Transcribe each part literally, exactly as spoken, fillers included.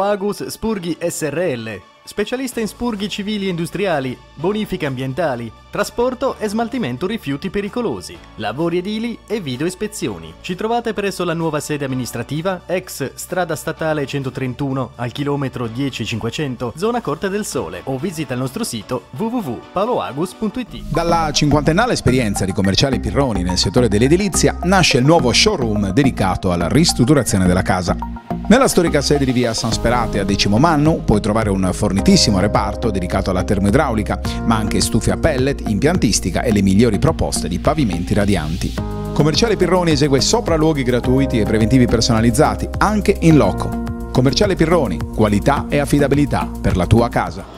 Agus Spurghi S R L, specialista in spurghi civili e industriali, bonifiche ambientali, trasporto e smaltimento rifiuti pericolosi, lavori edili e video ispezioni. Ci trovate presso la nuova sede amministrativa, ex strada statale centotrentuno al chilometro dieci cinquecento, zona Corte del Sole, o visita il nostro sito w w w punto paoloagus punto i t. Dalla cinquantennale esperienza di Commerciale Pirroni nel settore dell'edilizia nasce il nuovo showroom dedicato alla ristrutturazione della casa. Nella storica sede di via San Sperate a Decimo Mannu puoi trovare un fornitissimo reparto dedicato alla termoidraulica, ma anche stufe a pellet, impiantistica e le migliori proposte di pavimenti radianti. Commerciale Pirroni esegue sopralluoghi gratuiti e preventivi personalizzati, anche in loco. Commerciale Pirroni, qualità e affidabilità per la tua casa.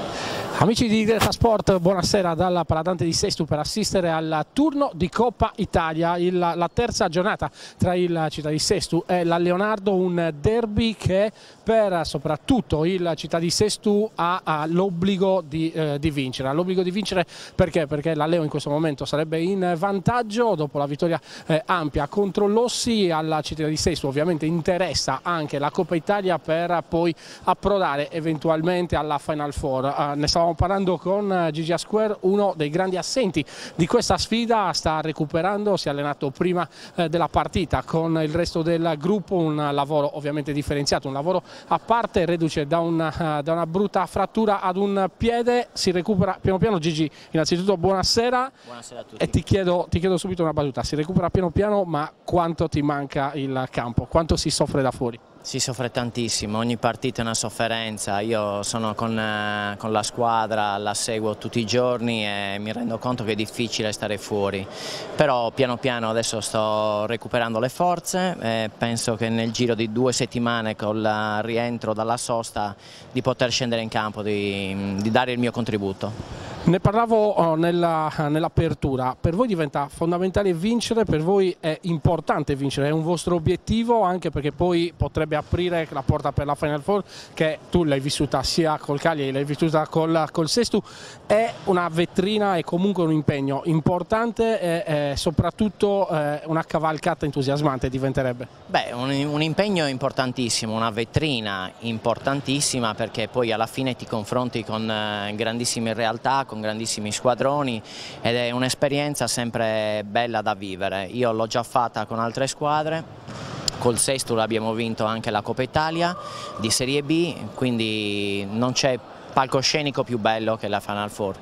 Amici di Diretta Sport, buonasera dalla Paladante di Sesto per assistere al turno di Coppa Italia, il, la terza giornata tra il Città di Sesto e la Leonardo, un derby che per soprattutto il Città di Sesto ha, ha l'obbligo di, eh, di vincere. L'obbligo di vincere perché? Perché la Leo in questo momento sarebbe in vantaggio dopo la vittoria eh, ampia contro l'Ossi. Alla Città di Sesto ovviamente interessa anche la Coppa Italia per poi approdare eventualmente alla Final Four. Eh, ne stavamo parlando con Gigi Asquer, uno dei grandi assenti di questa sfida, sta recuperando, si è allenato prima eh, della partita con il resto del gruppo, un lavoro ovviamente differenziato, un lavoro a parte, reduce da una, da una brutta frattura ad un piede, si recupera piano piano. Gigi, innanzitutto buonasera. Buonasera a tutti. E ti chiedo, ti chiedo subito una battuta, si recupera piano piano, ma quanto ti manca il campo, quanto si soffre da fuori? Si soffre tantissimo, ogni partita è una sofferenza, io sono con, eh, con la squadra, la seguo tutti i giorni e mi rendo conto che è difficile stare fuori, però piano piano adesso sto recuperando le forze e penso che nel giro di due settimane con il rientro dalla sosta di poter scendere in campo, di, di dare il mio contributo. Ne parlavo nell'apertura, per voi diventa fondamentale vincere, per voi è importante vincere, è un vostro obiettivo, anche perché poi potrebbe aprire la porta per la Final Four, che tu l'hai vissuta sia col Cagliari, l'hai vissuta col, col Sesto, è una vetrina e comunque un impegno importante e, e soprattutto eh, una cavalcata entusiasmante diventerebbe. Beh, un, un impegno importantissimo, una vetrina importantissima, perché poi alla fine ti confronti con eh, grandissime realtà, con grandissimi squadroni ed è un'esperienza sempre bella da vivere. Io l'ho già fatta con altre squadre, col Sesto abbiamo vinto anche la Coppa Italia di Serie B, quindi non c'è palcoscenico più bello che la Final Four.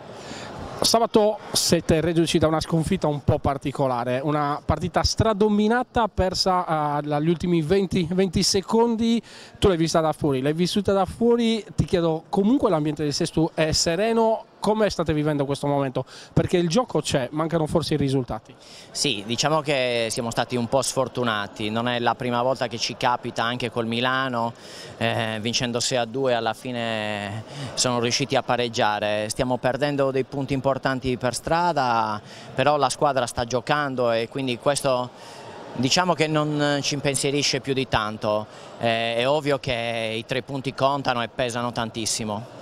Sabato siete reduci da una sconfitta un po' particolare, una partita stradominata, persa agli ultimi venti, venti secondi, tu l'hai vista da fuori, l'hai vissuta da fuori, ti chiedo, comunque l'ambiente del Sesto è sereno? Come state vivendo questo momento? Perché il gioco c'è, mancano forse i risultati. Sì, diciamo che siamo stati un po' sfortunati, non è la prima volta che ci capita, anche col Milano, eh, vincendo sei a due alla fine sono riusciti a pareggiare, stiamo perdendo dei punti importanti per strada, però la squadra sta giocando e quindi questo diciamo che non ci impensierisce più di tanto, eh, è ovvio che i tre punti contano e pesano tantissimo.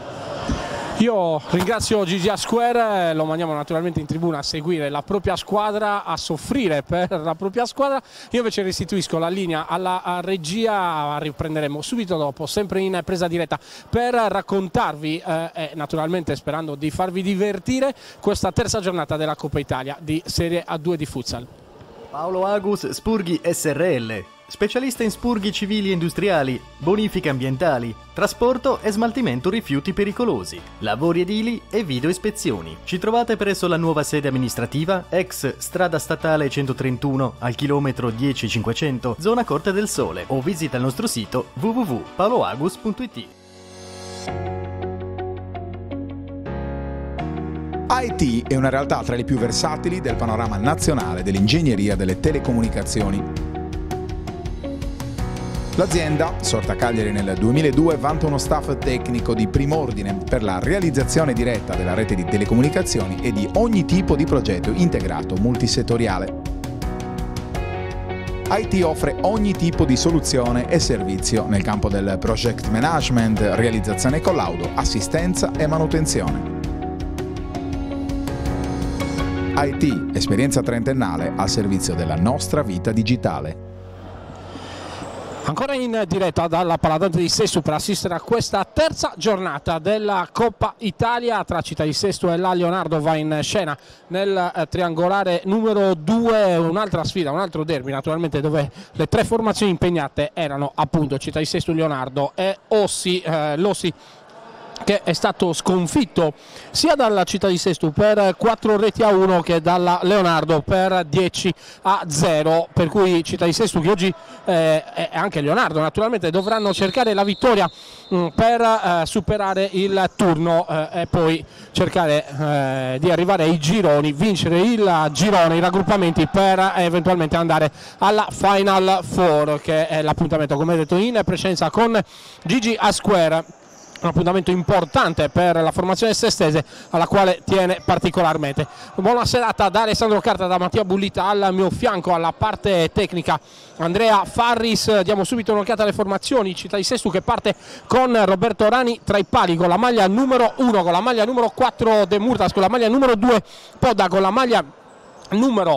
Io ringrazio Gigi Asquer, lo mandiamo naturalmente in tribuna a seguire la propria squadra, a soffrire per la propria squadra. Io invece restituisco la linea alla regia, riprenderemo subito dopo, sempre in presa diretta, per raccontarvi eh, e naturalmente sperando di farvi divertire questa terza giornata della Coppa Italia di Serie A due di futsal. Paolo Agus Spurghi S R L, specialista in spurghi civili e industriali, bonifiche ambientali, trasporto e smaltimento rifiuti pericolosi, lavori edili e video ispezioni. Ci trovate presso la nuova sede amministrativa, ex strada statale centotrentuno al chilometro dieci cinquecento, zona Corte del Sole, o visita il nostro sito w w w punto paoloagus punto i t. I T è una realtà tra le più versatili del panorama nazionale dell'ingegneria delle telecomunicazioni. L'azienda, sorta a Cagliari nel duemiladue, vanta uno staff tecnico di prim'ordine per la realizzazione diretta della rete di telecomunicazioni e di ogni tipo di progetto integrato multisettoriale. I T offre ogni tipo di soluzione e servizio nel campo del project management, realizzazione e collaudo, assistenza e manutenzione. I T, esperienza trentennale al servizio della nostra vita digitale. Ancora in diretta dalla Paladante di Sesto per assistere a questa terza giornata della Coppa Italia tra Città di Sesto e la Leonardo. Va in scena nel eh, triangolare numero due un'altra sfida, un altro derby naturalmente, dove le tre formazioni impegnate erano appunto Città di Sesto, Leonardo e Ossi, eh, l'Ossi, che è stato sconfitto sia dalla Città di Sesto per quattro reti a uno che dalla Leonardo per dieci a zero, per cui Città di Sesto che oggi eh, e anche Leonardo naturalmente dovranno cercare la vittoria mh, per eh, superare il turno eh, e poi cercare eh, di arrivare ai gironi, vincere il girone, i raggruppamenti per eh, eventualmente andare alla Final Four, che è l'appuntamento come detto in precedenza con Gigi Asquare. Un appuntamento importante per la formazione sestese, alla quale tiene particolarmente. Buona serata da Alessandro Carta, da Mattia Bullita al mio fianco alla parte tecnica Andrea Farris. Diamo subito un'occhiata alle formazioni. Città di Sesto che parte con Roberto Rani tra i pali con la maglia numero uno, con la maglia numero quattro De Murtas, con la maglia numero due Podda, con la maglia numero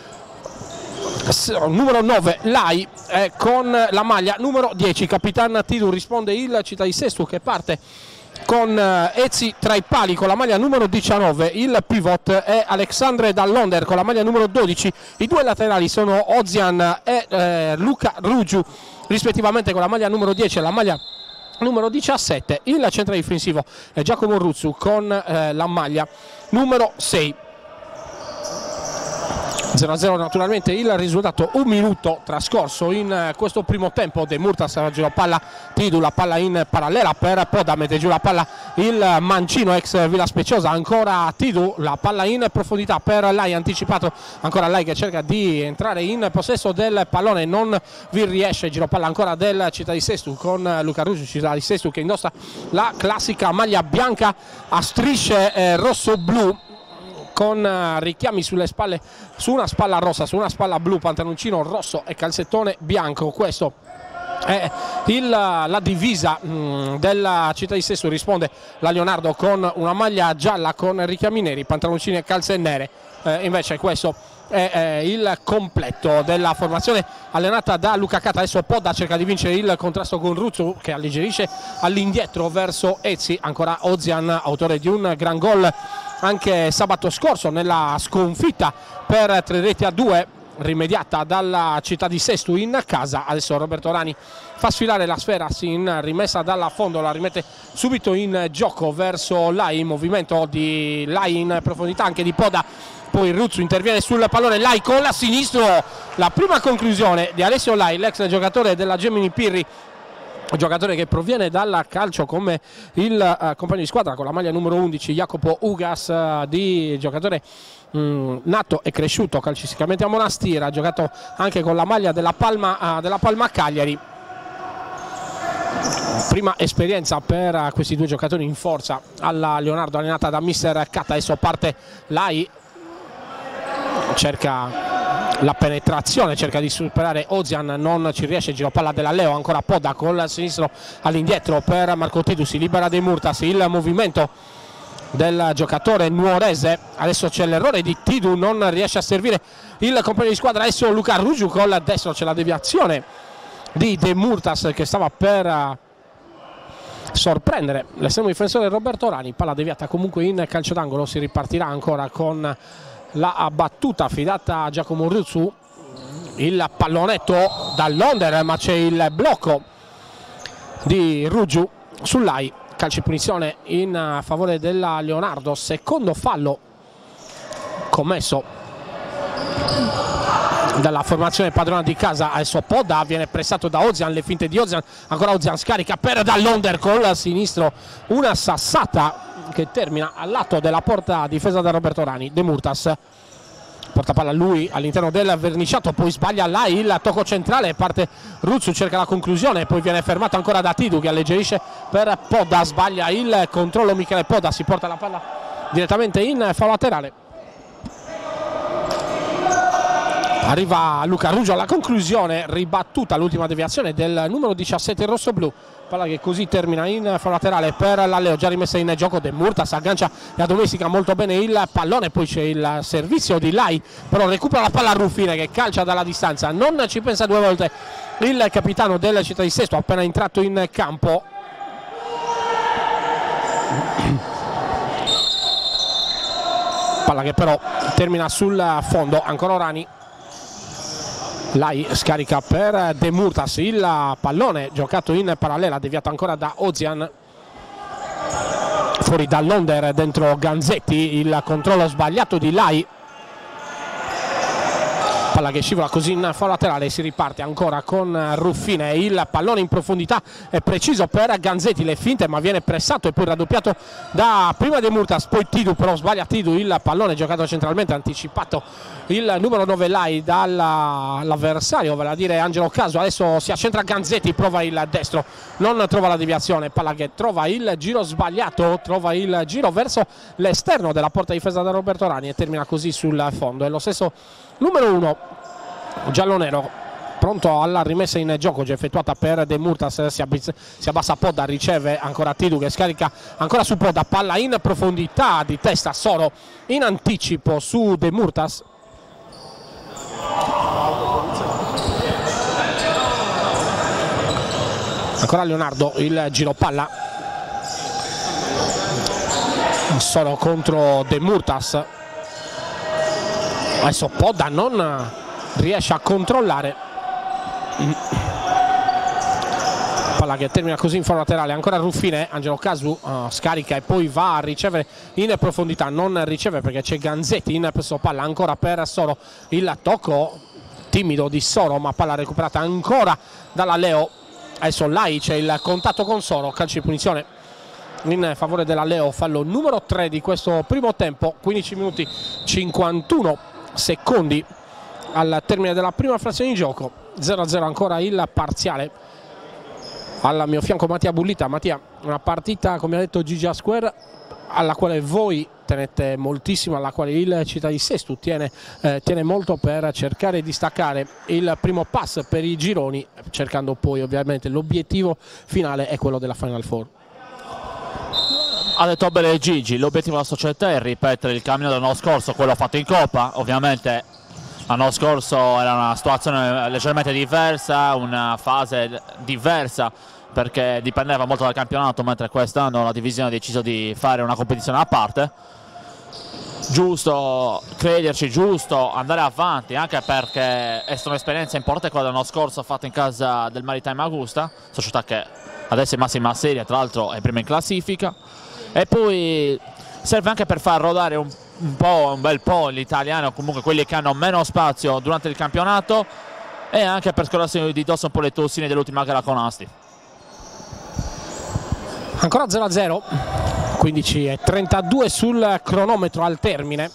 numero nove Lai, eh, con la maglia numero dieci Capitan Tidu. Risponde il Città di Sesto che parte con eh, Ezzi tra i pali con la maglia numero diciannove, il pivot è Alexandre Dall'Onder con la maglia numero dodici, i due laterali sono Ozian e eh, Luca Rugiu rispettivamente con la maglia numero dieci e la maglia numero diciassette, il centro difensivo è Giacomo Ruzzu con eh, la maglia numero sei. zero a zero naturalmente il risultato, un minuto trascorso in questo primo tempo. De Murtas giù la palla, Tidu la palla in parallela per Podda, mette giù la palla il mancino ex Villa Speciosa, ancora Tidu, la palla in profondità per Lai, anticipato ancora Lai che cerca di entrare in possesso del pallone, non vi riesce, giro palla ancora del Città di Sesto con Luca Ruggio. Città di Sesto che indossa la classica maglia bianca a strisce eh, rosso-blu, con richiami sulle spalle, su una spalla rossa, su una spalla blu, pantaloncino rosso e calzettone bianco. Questo è il, la divisa mh, della Città di Sesto. Risponde la Leonardo con una maglia gialla con richiami neri, pantaloncini e calze nere. Eh, invece questo è eh, il completo della formazione allenata da Luca Cata. Adesso Podda cerca di vincere il contrasto con Ruzzu che alleggerisce all'indietro verso Ezzi, ancora Ozian, autore di un gran gol anche sabato scorso nella sconfitta per tre reti a due rimediata dalla Città di Sesto in casa. Adesso Roberto Rani fa sfilare la sfera in rimessa dalla fondo, la rimette subito in gioco verso Lai, movimento di Lai in profondità anche di Podda, poi Ruzzu interviene sul pallone, Lai con la sinistro, la prima conclusione di Alessio Lai, l'ex giocatore della Gemini Pirri, giocatore che proviene dal calcio come il uh, compagno di squadra con la maglia numero undici Jacopo Ugas, uh, di giocatore mh, nato e cresciuto calcisticamente a Monastir, ha giocato anche con la maglia della Palma, uh, della Palma Cagliari. Prima esperienza per uh, questi due giocatori in forza alla Leonardo, allenata da mister Cata. Adesso parte Lai, cerca la penetrazione, cerca di superare Ozian, non ci riesce, giro palla della Leo, ancora Podda con il sinistro all'indietro per Marco Tidu, si libera De Murtas, il movimento del giocatore nuorese. Adesso c'è l'errore di Tidu, non riesce a servire il compagno di squadra. Adesso Luca Rugiu con il destro, c'è la deviazione di De Murtas che stava per sorprendere l'estremo difensore Roberto Rani, palla deviata comunque in calcio d'angolo. Si ripartirà ancora con la battuta affidata a Giacomo Ruzzu, il pallonetto dall'Onder, ma c'è il blocco di Rugiu sull'Ai, calcio di punizione in favore della Leonardo, secondo fallo commesso dalla formazione padrona di casa. Adesso Podda viene pressato da Ozian, le finte di Ozian, ancora Ozian scarica per Dall'Onder con il sinistro, una sassata che termina al lato della porta difesa da Roberto Rani. De Murtas porta palla a lui all'interno del verniciato, poi sbaglia là il tocco centrale, parte Ruzzu, cerca la conclusione, poi viene fermato ancora da Tidu che alleggerisce per Podda, sbaglia il controllo Michele Podda, si porta la palla direttamente in fallo laterale. Arriva Luca Ruggio alla conclusione, ribattuta l'ultima deviazione del numero diciassette rossoblu, palla che così termina in fallo laterale per l'Alleo, già rimessa in gioco De Murtas, aggancia e addomestica molto bene il pallone, poi c'è il servizio di Lai, però recupera la palla a Ruffine che calcia dalla distanza, non ci pensa due volte il capitano della Città di Sesto appena entrato in campo. Palla che però termina sul fondo, ancora Orani. Lai scarica per De Murtas, il pallone giocato in parallela, deviato ancora da Ozian, fuori dall'onder, dentro Ganzetti, il controllo sbagliato di Lai, palla che scivola così in fallo laterale, si riparte ancora con Ruffine, il pallone in profondità è preciso per Ganzetti, le finte ma viene pressato e poi raddoppiato da prima De Murtas, poi Tidu, però sbaglia Tidu, il pallone giocato centralmente, anticipato il numero nove Lai dall'avversario, vale a dire Angelo Caso, adesso si accentra Ganzetti, prova il destro, non trova la deviazione, palla che trova il giro sbagliato, trova il giro verso l'esterno della porta difesa da Roberto Orani e termina così sul fondo. È lo stesso numero uno giallonero, pronto alla rimessa in gioco già effettuata per De Murtas, si, si abbassa Podda, riceve ancora Tidu che scarica ancora su Podda, palla in profondità di testa, Soro in anticipo su De Murtas. Ancora Leonardo, il giro palla, Soro contro De Murtas, adesso Podda non riesce a controllare, palla che termina così in fallo laterale, ancora Ruffine, Angelo Casu uh, scarica e poi va a ricevere in profondità, non riceve perché c'è Ganzetti in presso palla, ancora per Soro, il tocco timido di Soro ma palla recuperata ancora dalla Leo, adesso Lai, c'è il contatto con Soro, calcio di punizione in favore della Leo, fallo numero tre di questo primo tempo, quindici minuti cinquantuno secondi al termine della prima frazione di gioco, zero a zero ancora il parziale. Al mio fianco Mattia Bullita. Mattia, una partita come ha detto Gigi Square alla quale voi tenete moltissimo, alla quale il Città di Sesto tiene, eh, tiene molto per cercare di staccare il primo pass per i gironi, cercando poi ovviamente l'obiettivo finale è quello della Final Four. Ha detto bene Gigi, l'obiettivo della società è ripetere il cammino dell'anno scorso, quello fatto in Coppa. Ovviamente l'anno scorso era una situazione leggermente diversa, una fase diversa perché dipendeva molto dal campionato, mentre quest'anno la divisione ha deciso di fare una competizione a parte. Giusto crederci, giusto andare avanti, anche perché è stata un'esperienza importante quella dell'anno scorso fatta in casa del Maritime Augusta, società che adesso è massima serie, tra l'altro è prima in classifica. E poi serve anche per far rodare un, un po', un bel po' gli italiani, o comunque quelli che hanno meno spazio durante il campionato, e anche per scordarsi di dosso un po' le tossine dell'ultima gara con Asti. Ancora zero a zero, quindici e trentadue sul cronometro al termine.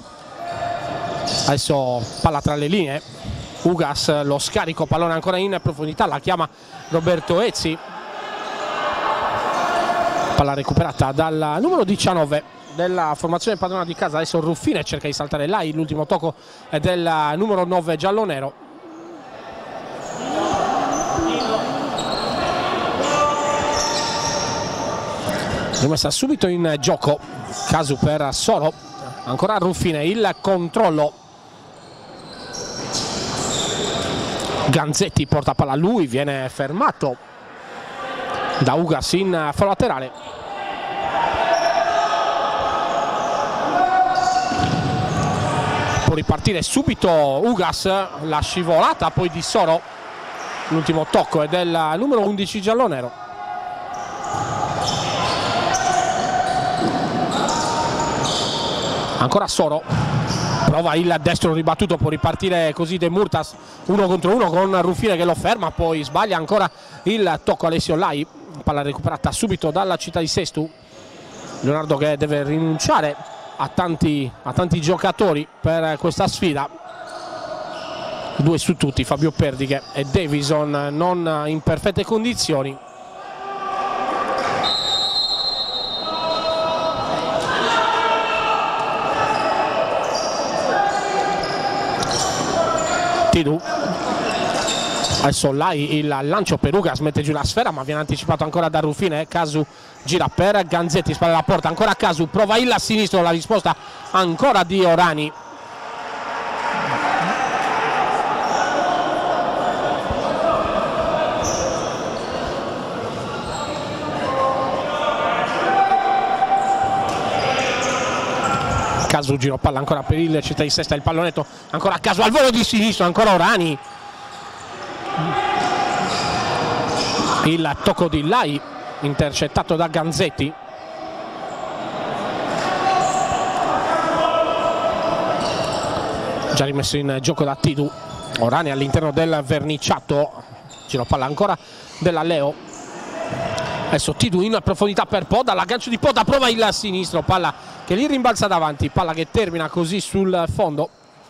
Adesso palla tra le linee, Ugas, lo scarico, pallone ancora in profondità, la chiama Roberto Ezzi. Palla recuperata dal numero diciannove della formazione padrona di casa, adesso Ruffine cerca di saltare là, l'ultimo tocco è del numero nove giallonero. Rimessa subito in gioco, Casu per Soro, ancora Ruffine, il controllo, Ganzetti porta palla a lui, viene fermato da Ugas in fallo laterale. Può ripartire subito Ugas, la scivolata poi di Soro, l'ultimo tocco è del numero undici giallonero. Ancora Soro, prova il destro ribattuto, può ripartire così De Murtas uno contro uno con Ruffine che lo ferma, poi sbaglia ancora il tocco Alessio Lai, palla recuperata subito dalla Città di Sesto. Leonardo che deve rinunciare a tanti, a tanti giocatori per questa sfida, due su tutti, Fabio Perdiche e Davison non in perfette condizioni. Tidu Adesso Lai, il lancio per Ugas, mette giù la sfera ma viene anticipato ancora da Rufine. Casu gira per Ganzetti, spalla la porta, ancora Casu, prova il sinistro, la risposta ancora di Orani. Casu, giro palla ancora per il Città di Sesta, il pallonetto ancora Casu al volo di sinistro, ancora Orani. Il tocco di Lai intercettato da Ganzetti. Già rimesso in gioco da Tidu. Orani all'interno del verniciato, giro palla ancora della Leo. Adesso Tidu in profondità per Poda, l'aggancio di Poda, prova il sinistro, palla che lì rimbalza davanti, palla che termina così sul fondo.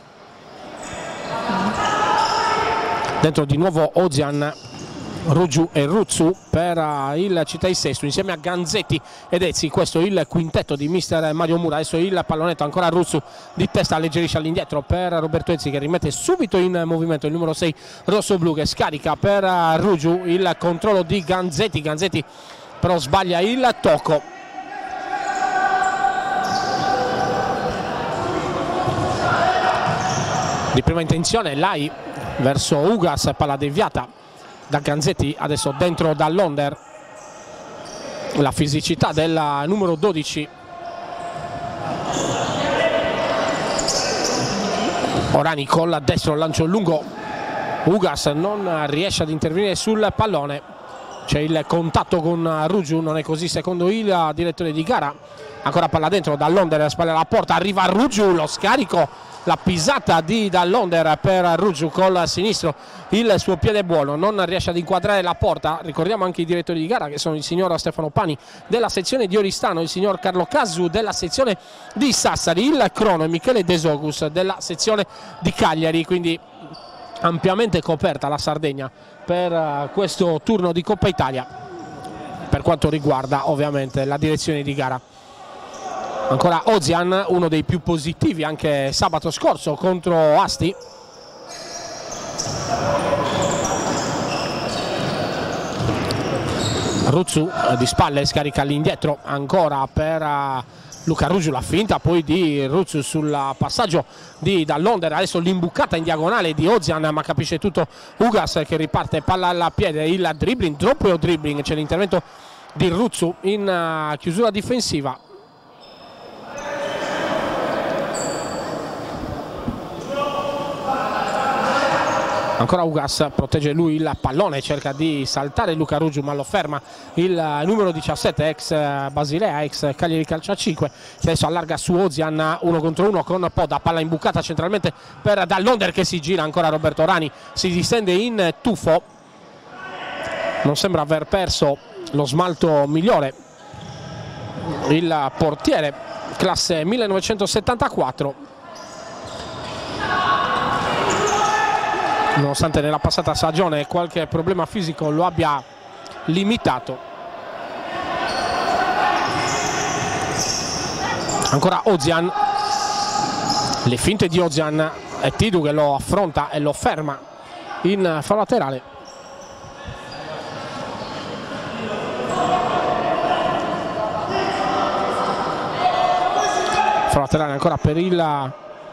Dentro di nuovo Ozian, Rugiu e Ruzzu per il Città di Sesto insieme a Ganzetti ed Ezzi. Questo il quintetto di mister Mario Mura. Adesso il pallonetto ancora Ruzzu di testa, alleggerisce all'indietro per Roberto Ezzi che rimette subito in movimento il numero sei rosso-blu che scarica per Rugiu. Il controllo di Ganzetti, Ganzetti però sbaglia il tocco. Di prima intenzione Lai verso Ugas, palla deviata da Ganzetti, adesso dentro dall'Onder. La fisicità del numero dodici. Orani col destro, lancio lungo, Ugas non riesce ad intervenire sul pallone, c'è il contatto con Rugiu, non è così secondo il direttore di gara. Ancora palla dentro dall'Onder, spalle alla porta, arriva Rugiu, lo scarico, la pisata di dall'Onder per Rugiu col sinistro, il suo piede buono, non riesce ad inquadrare la porta. Ricordiamo anche i direttori di gara che sono il signor Stefano Pani della sezione di Oristano, il signor Carlo Casu della sezione di Sassari, il crono e Michele De Sogus della sezione di Cagliari, quindi ampiamente coperta la Sardegna per questo turno di Coppa Italia per quanto riguarda ovviamente la direzione di gara. Ancora Ozian, uno dei più positivi anche sabato scorso contro Asti. Ruzzu di spalle scarica all'indietro ancora per Luca Rugiu, la finta poi di Ruzzu sul passaggio di dall'Onder. Adesso l'imbucata in diagonale di Ozian, ma capisce tutto Ugas che riparte palla al piede, il dribbling, doppio dribbling, c'è l'intervento di Ruzzu in chiusura difensiva. Ancora Ugas, protegge lui il pallone, cerca di saltare Luca Rugiu ma lo ferma il numero diciassette, ex Basilea, ex Cagliari Calcio cinque, che adesso allarga su Ozian uno contro uno con Poda, palla imbucata centralmente per dall'Onder che si gira, ancora Roberto Orani si distende in tuffo, non sembra aver perso lo smalto migliore il portiere classe millenovecentosettantaquattro, nonostante nella passata stagione qualche problema fisico lo abbia limitato. Ancora Ozian, le finte di Ozian, è Tidu che lo affronta e lo ferma in fallo laterale. Fallo laterale ancora per il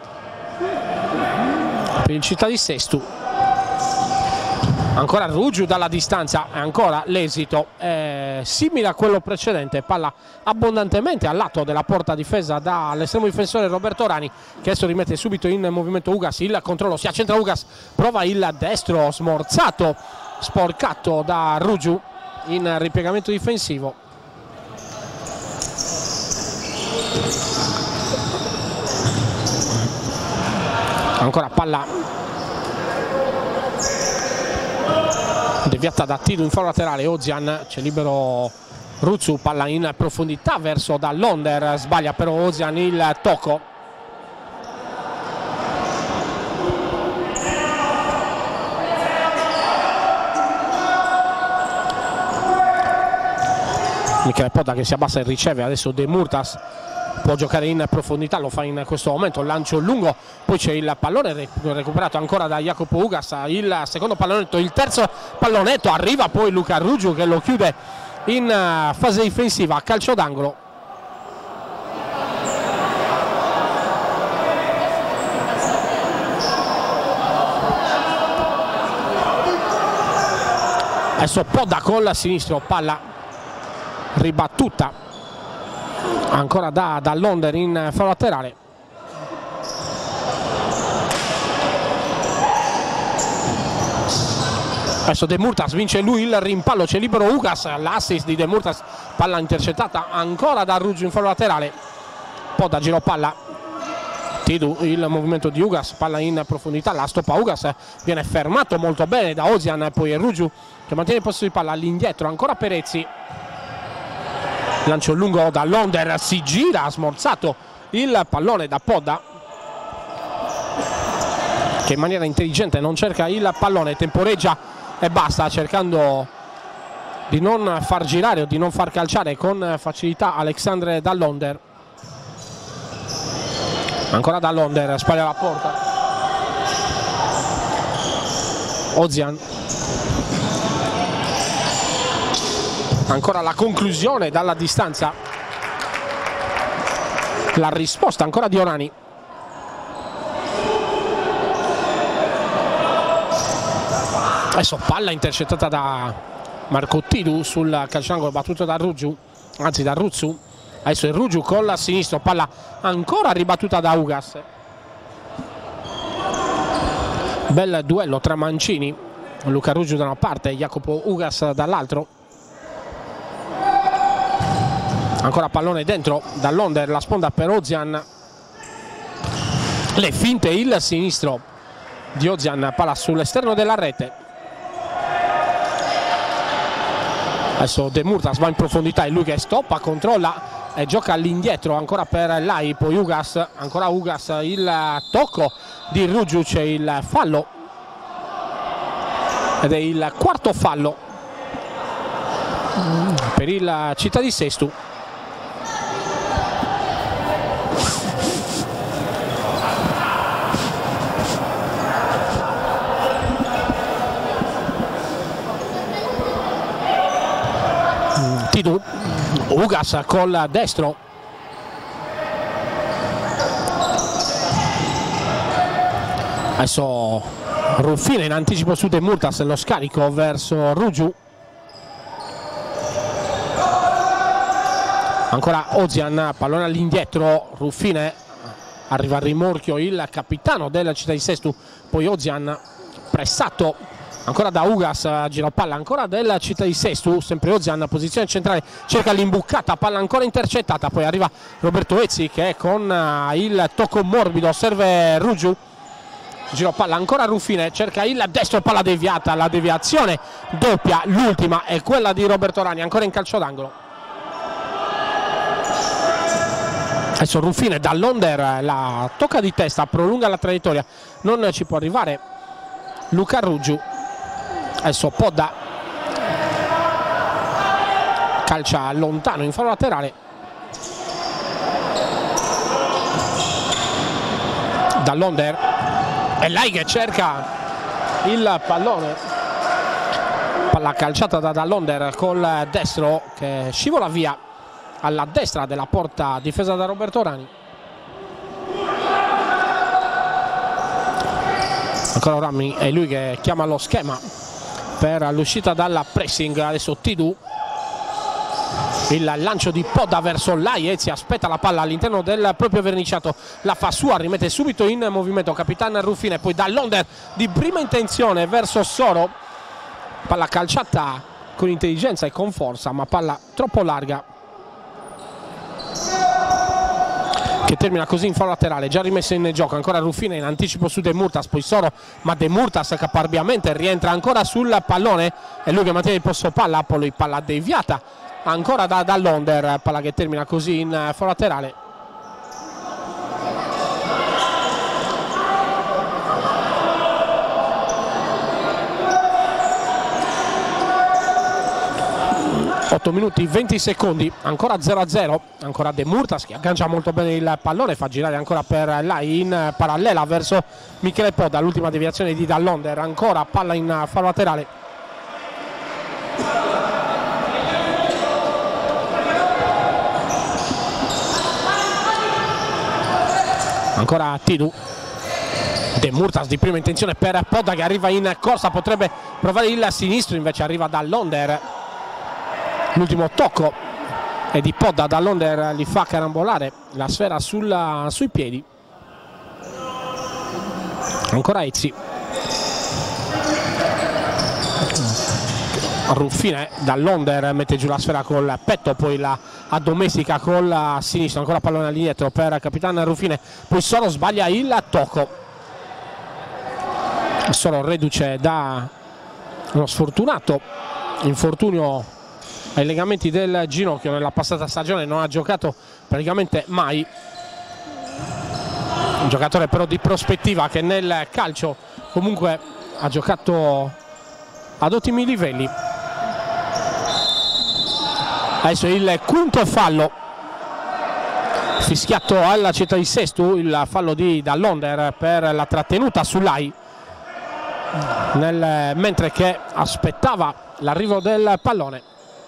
per il Città di Sestu. Ancora Rugiu dalla distanza e ancora l'esito è simile a quello precedente, palla abbondantemente al lato della porta difesa dall'estremo difensore Roberto Orani che adesso rimette subito in movimento Ugas, il controllo, si accentra Ugas, prova il destro smorzato, sporcato da Rugiu in ripiegamento difensivo. Ancora palla deviata da Tidu in fallo laterale, Ozian, c'è libero Ruzzu, palla in profondità verso dall'Onder, sbaglia però Ozian il tocco. Michele Poda che si abbassa e riceve, adesso De Murtas può giocare in profondità, lo fa in questo momento, lancio lungo, poi c'è il pallone recuperato ancora da Jacopo Ugas, il secondo pallonetto, il terzo pallonetto, arriva poi Luca Rugiu che lo chiude in fase difensiva, calcio d'angolo. Adesso Podda col sinistro, palla ribattuta ancora da, da Londer in fallo laterale. Adesso De Murtas vince lui il rimpallo, c'è libero Ugas, l'assist di De Murtas, palla intercettata ancora da Rugiu in fallo laterale. Podda giro palla, Tidu, il movimento di Ugas, palla in profondità, la stoppa Ugas, viene fermato molto bene da Ozian, poi è Rugiu che mantiene il posto di palla all'indietro, ancora Perezzi, lancio lungo da Londer, si gira, ha smorzato il pallone da Podda che in maniera intelligente non cerca il pallone, temporeggia e basta, cercando di non far girare o di non far calciare con facilità Alexandre Dall'Onder. Ancora Dall'Onder, spalla la porta, Ozian, ancora la conclusione dalla distanza, la risposta ancora di Orani. Adesso palla intercettata da Marco Tidu sul calciangolo battuto da Rugiu, anzi da Ruzzu. Adesso è Rugiu col sinistro, palla ancora ribattuta da Ugas. Bel duello tra mancini, Luca Rugiu da una parte, Jacopo Ugas dall'altro. Ancora pallone dentro da Londer, la sponda per Ozian, le finte, il sinistro di Ozian, palla sull'esterno della rete. Adesso De Murtas va in profondità, è lui che stoppa, controlla e gioca all'indietro ancora per Lai, poi Ugas, ancora Ugas, il tocco di Rugiu, c'è il fallo ed è il quarto fallo per il Città di Sestu. Tidu, Ugas col destro, adesso Ruffino in anticipo su De Murtas, lo scarico verso Rugiu, ancora Ozian, pallone all'indietro, Ruffine, arriva al rimorchio il capitano della Città di Sestu, poi Ozian pressato ancora da Ugas, gira palla ancora della Città di Sestu, sempre Ozian, posizione centrale, cerca l'imbucata, palla ancora intercettata, poi arriva Roberto Ezzi che con il tocco morbido serve Rugiu, gira palla ancora Ruffine, cerca il destro, palla deviata, la deviazione doppia, l'ultima è quella di Roberto Rani, ancora in calcio d'angolo. Adesso Ruffine dall'Onder, la tocca di testa, prolunga la traiettoria, non ci può arrivare Luca Rugiu. Adesso Podda calcia lontano in fallo laterale, Dall'Onder, e Lai che cerca il pallone, palla calciata da Dall'Onder col destro che scivola via alla destra della porta difesa da Roberto Rani. Ancora Rami, è lui che chiama lo schema per l'uscita dalla pressing. Adesso Tidu, il lancio di Podda verso Lai, Ezzi aspetta la palla all'interno del proprio verniciato, la fa sua, rimette subito in movimento Capitan Ruffine, poi Dall'Onder di prima intenzione verso Soro, palla calciata con intelligenza e con forza, ma palla troppo larga che termina così in fallo laterale, già rimessa in gioco. Ancora Ruffine in anticipo su De Murtas, poi Soro, ma De Murtas caparbiamente rientra ancora sul pallone, è lui che mantiene il posto palla, poi palla deviata ancora da Dall'Onder, palla che termina così in fallo laterale. otto minuti venti secondi, ancora zero a zero, ancora De Murtas che aggancia molto bene il pallone, fa girare ancora per Lai in parallela verso Michele Podda, l'ultima deviazione di Dall'Onder, ancora palla in fallo laterale. Ancora Tidu, De Murtas di prima intenzione per Podda che arriva in corsa, potrebbe provare il sinistro, invece arriva Dall'Onder. L'ultimo tocco è di Podda, Dall'Onder gli fa carambolare la sfera sulla, sui piedi. Ancora Ezzi, Ruffine, Dall'Onder mette giù la sfera col petto, poi la addomestica col sinistro, ancora pallone all'indietro per Capitan Ruffine, poi Soro sbaglia il tocco. Soro reduce da uno sfortunato infortunio ai legamenti del ginocchio, nella passata stagione non ha giocato praticamente mai, un giocatore però di prospettiva che nel calcio comunque ha giocato ad ottimi livelli. Adesso il quinto fallo fischiato alla città di Sestu, il fallo di Dall'Onder per la trattenuta su Lai, nel, mentre che aspettava l'arrivo del pallone.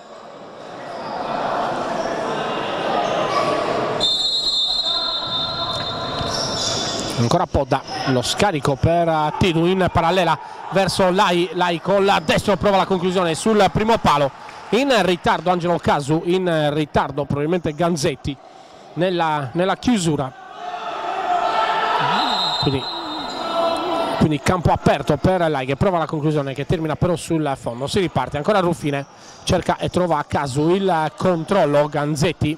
Ancora Podda, lo scarico per Tidu in parallela verso Lai, Lai con la destro prova la conclusione sul primo palo, in ritardo Angelo Casu, in ritardo probabilmente Ganzetti nella, nella chiusura, quindi, quindi campo aperto per Lai che prova la conclusione che termina però sul fondo. Si riparte, ancora Ruffine cerca e trova a Casu il controllo, Ganzetti.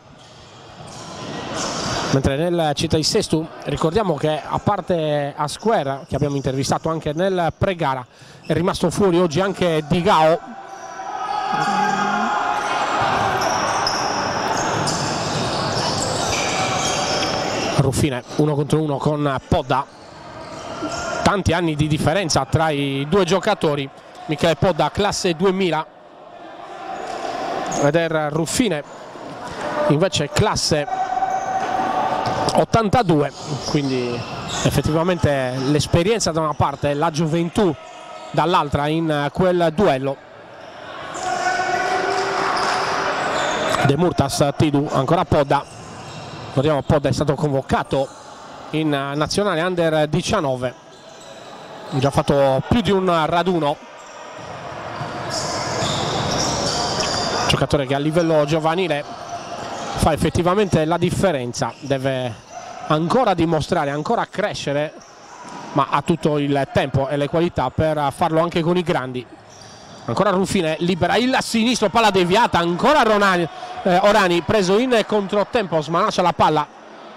Mentre nel città di Sestu ricordiamo che a parte Asquer, che abbiamo intervistato anche nel pre-gara, è rimasto fuori oggi anche Digao. Ruffine uno contro uno con Podda, tanti anni di differenza tra i due giocatori. Michele Podda classe duemila ed è Ruffine invece classe ottantadue, quindi effettivamente l'esperienza da una parte e la gioventù dall'altra in quel duello. De Murtas, Tidu, ancora Podda. Ricordiamo Podda è stato convocato in nazionale under diciannove, ha già fatto più di un raduno, giocatore che a livello giovanile fa effettivamente la differenza, deve ancora dimostrare, ancora crescere, ma ha tutto il tempo e le qualità per farlo anche con i grandi. Ancora Ruffine, libera il sinistro, palla deviata, ancora Ronani, eh, Orani preso in controtempo, smanaccia la palla.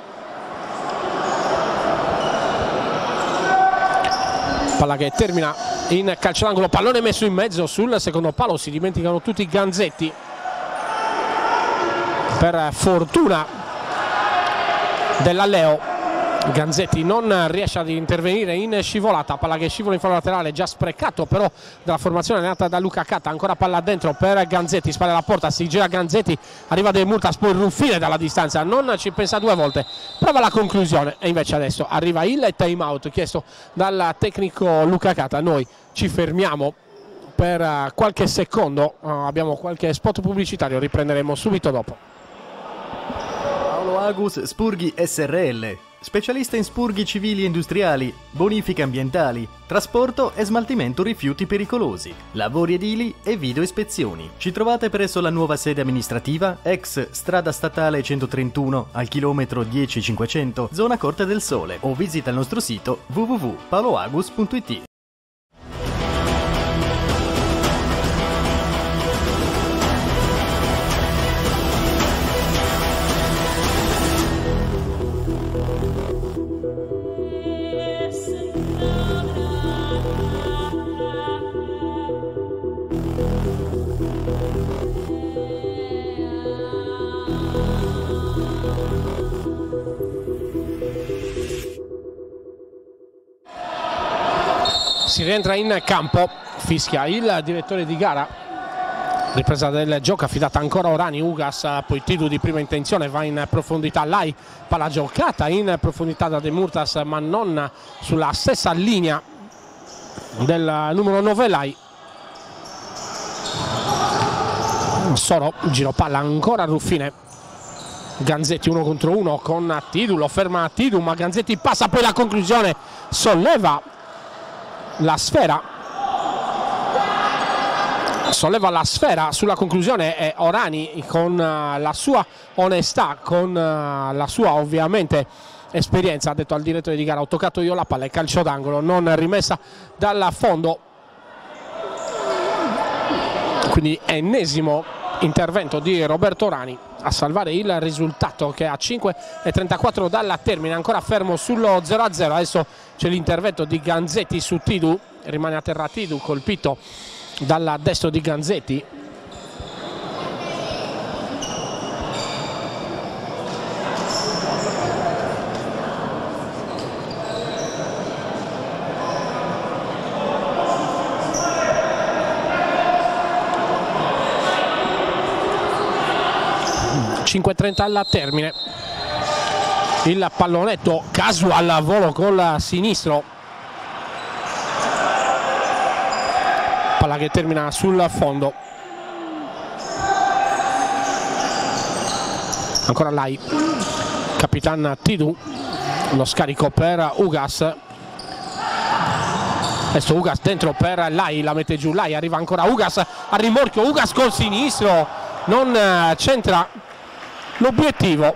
Palla che termina in calcio d'angolo, pallone messo in mezzo sul secondo palo, si dimenticano tutti i Ganzetti. Per fortuna dell'Alleo, Ganzetti non riesce ad intervenire in scivolata, palla che scivola in fallo laterale, già sprecato però dalla formazione allenata da Luca Catta. Ancora palla dentro per Ganzetti, spalla alla porta, si gira Ganzetti, arriva De Murtas, poi Ruffine dalla distanza, non ci pensa due volte, prova la conclusione e invece adesso arriva il time out chiesto dal tecnico Luca Catta. Noi ci fermiamo per qualche secondo, abbiamo qualche spot pubblicitario, riprenderemo subito dopo. Paolo Agus Spurghi S R L, specialista in spurghi civili e industriali, bonifiche ambientali, trasporto e smaltimento rifiuti pericolosi, lavori edili e video ispezioni. Ci trovate presso la nuova sede amministrativa, ex strada statale centotrentuno al chilometro dieci cinquecento, zona Corte del Sole, o visita il nostro sito w w w punto paoloagus punto i t. Si rientra in campo, fischia il direttore di gara, Ripresa del gioco affidata ancora a Orani, Ugas, poi Tidu di prima intenzione, va in profondità Lai, palla giocata in profondità da De Murtas ma non sulla stessa linea del numero nove Lai. Soro, giro palla ancora a Ruffine, Ganzetti uno contro uno con Tidu, lo ferma Tidu ma Ganzetti passa, poi la conclusione, solleva la sfera solleva la sfera sulla conclusione e Orani con la sua onestà, con la sua ovviamente esperienza, ha detto al direttore di gara: ho toccato io la palla, è calcio d'angolo, non rimessa dal fondo. Quindi ennesimo intervento di Roberto Orani a salvare il risultato, che a cinque e trentaquattro dalla termine, ancora fermo sullo zero a zero. Adesso c'è l'intervento di Ganzetti su Tidu, rimane a terra Tidu, colpito dal destro di Ganzetti. cinque e trenta alla termine, il pallonetto casual a volo col sinistro, palla che termina sul fondo. Ancora Lai, Capitan Tidu, lo scarico per Ugas, adesso Ugas dentro per Lai, la mette giù Lai, arriva ancora Ugas a rimorchio, Ugas col sinistro, non centra l'obiettivo.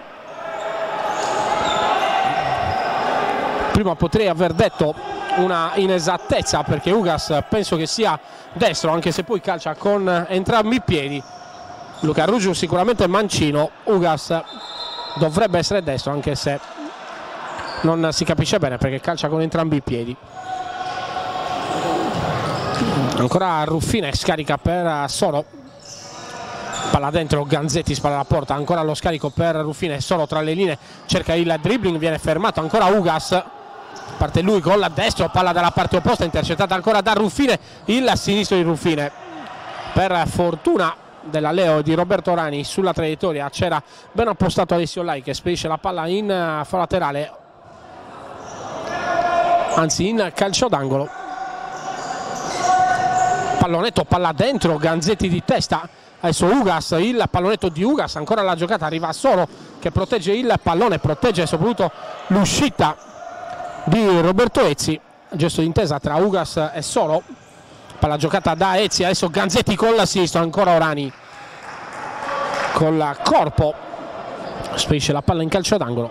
Prima potrei aver detto una inesattezza, perché Ugas penso che sia destro, anche se poi calcia con entrambi i piedi. Luca Ruggio sicuramente mancino, Ugas dovrebbe essere destro, anche se non si capisce bene perché calcia con entrambi i piedi. Ancora Ruffine, scarica per Soro, palla dentro, Ganzetti spalla alla porta, ancora lo scarico per Ruffine, Soro tra le linee, cerca il dribbling, viene fermato, ancora Ugas, parte lui con la destra, palla dalla parte opposta, intercettata ancora da Ruffine, il sinistro di Ruffine. Per fortuna della Leo e di Roberto Orani sulla traiettoria c'era ben appostato Alessio Lai, che spedisce la palla in fallo laterale, anzi in calcio d'angolo. Pallonetto, palla dentro, Ganzetti di testa, adesso Ugas, il pallonetto di Ugas, ancora la giocata, arriva Soro che protegge il pallone, protegge soprattutto l'uscita di Roberto Ezzi, gesto d'intesa tra Ugas e Soro, palla giocata da Ezzi, adesso Ganzetti con la sinistra, ancora Orani col corpo spedisce la palla in calcio d'angolo.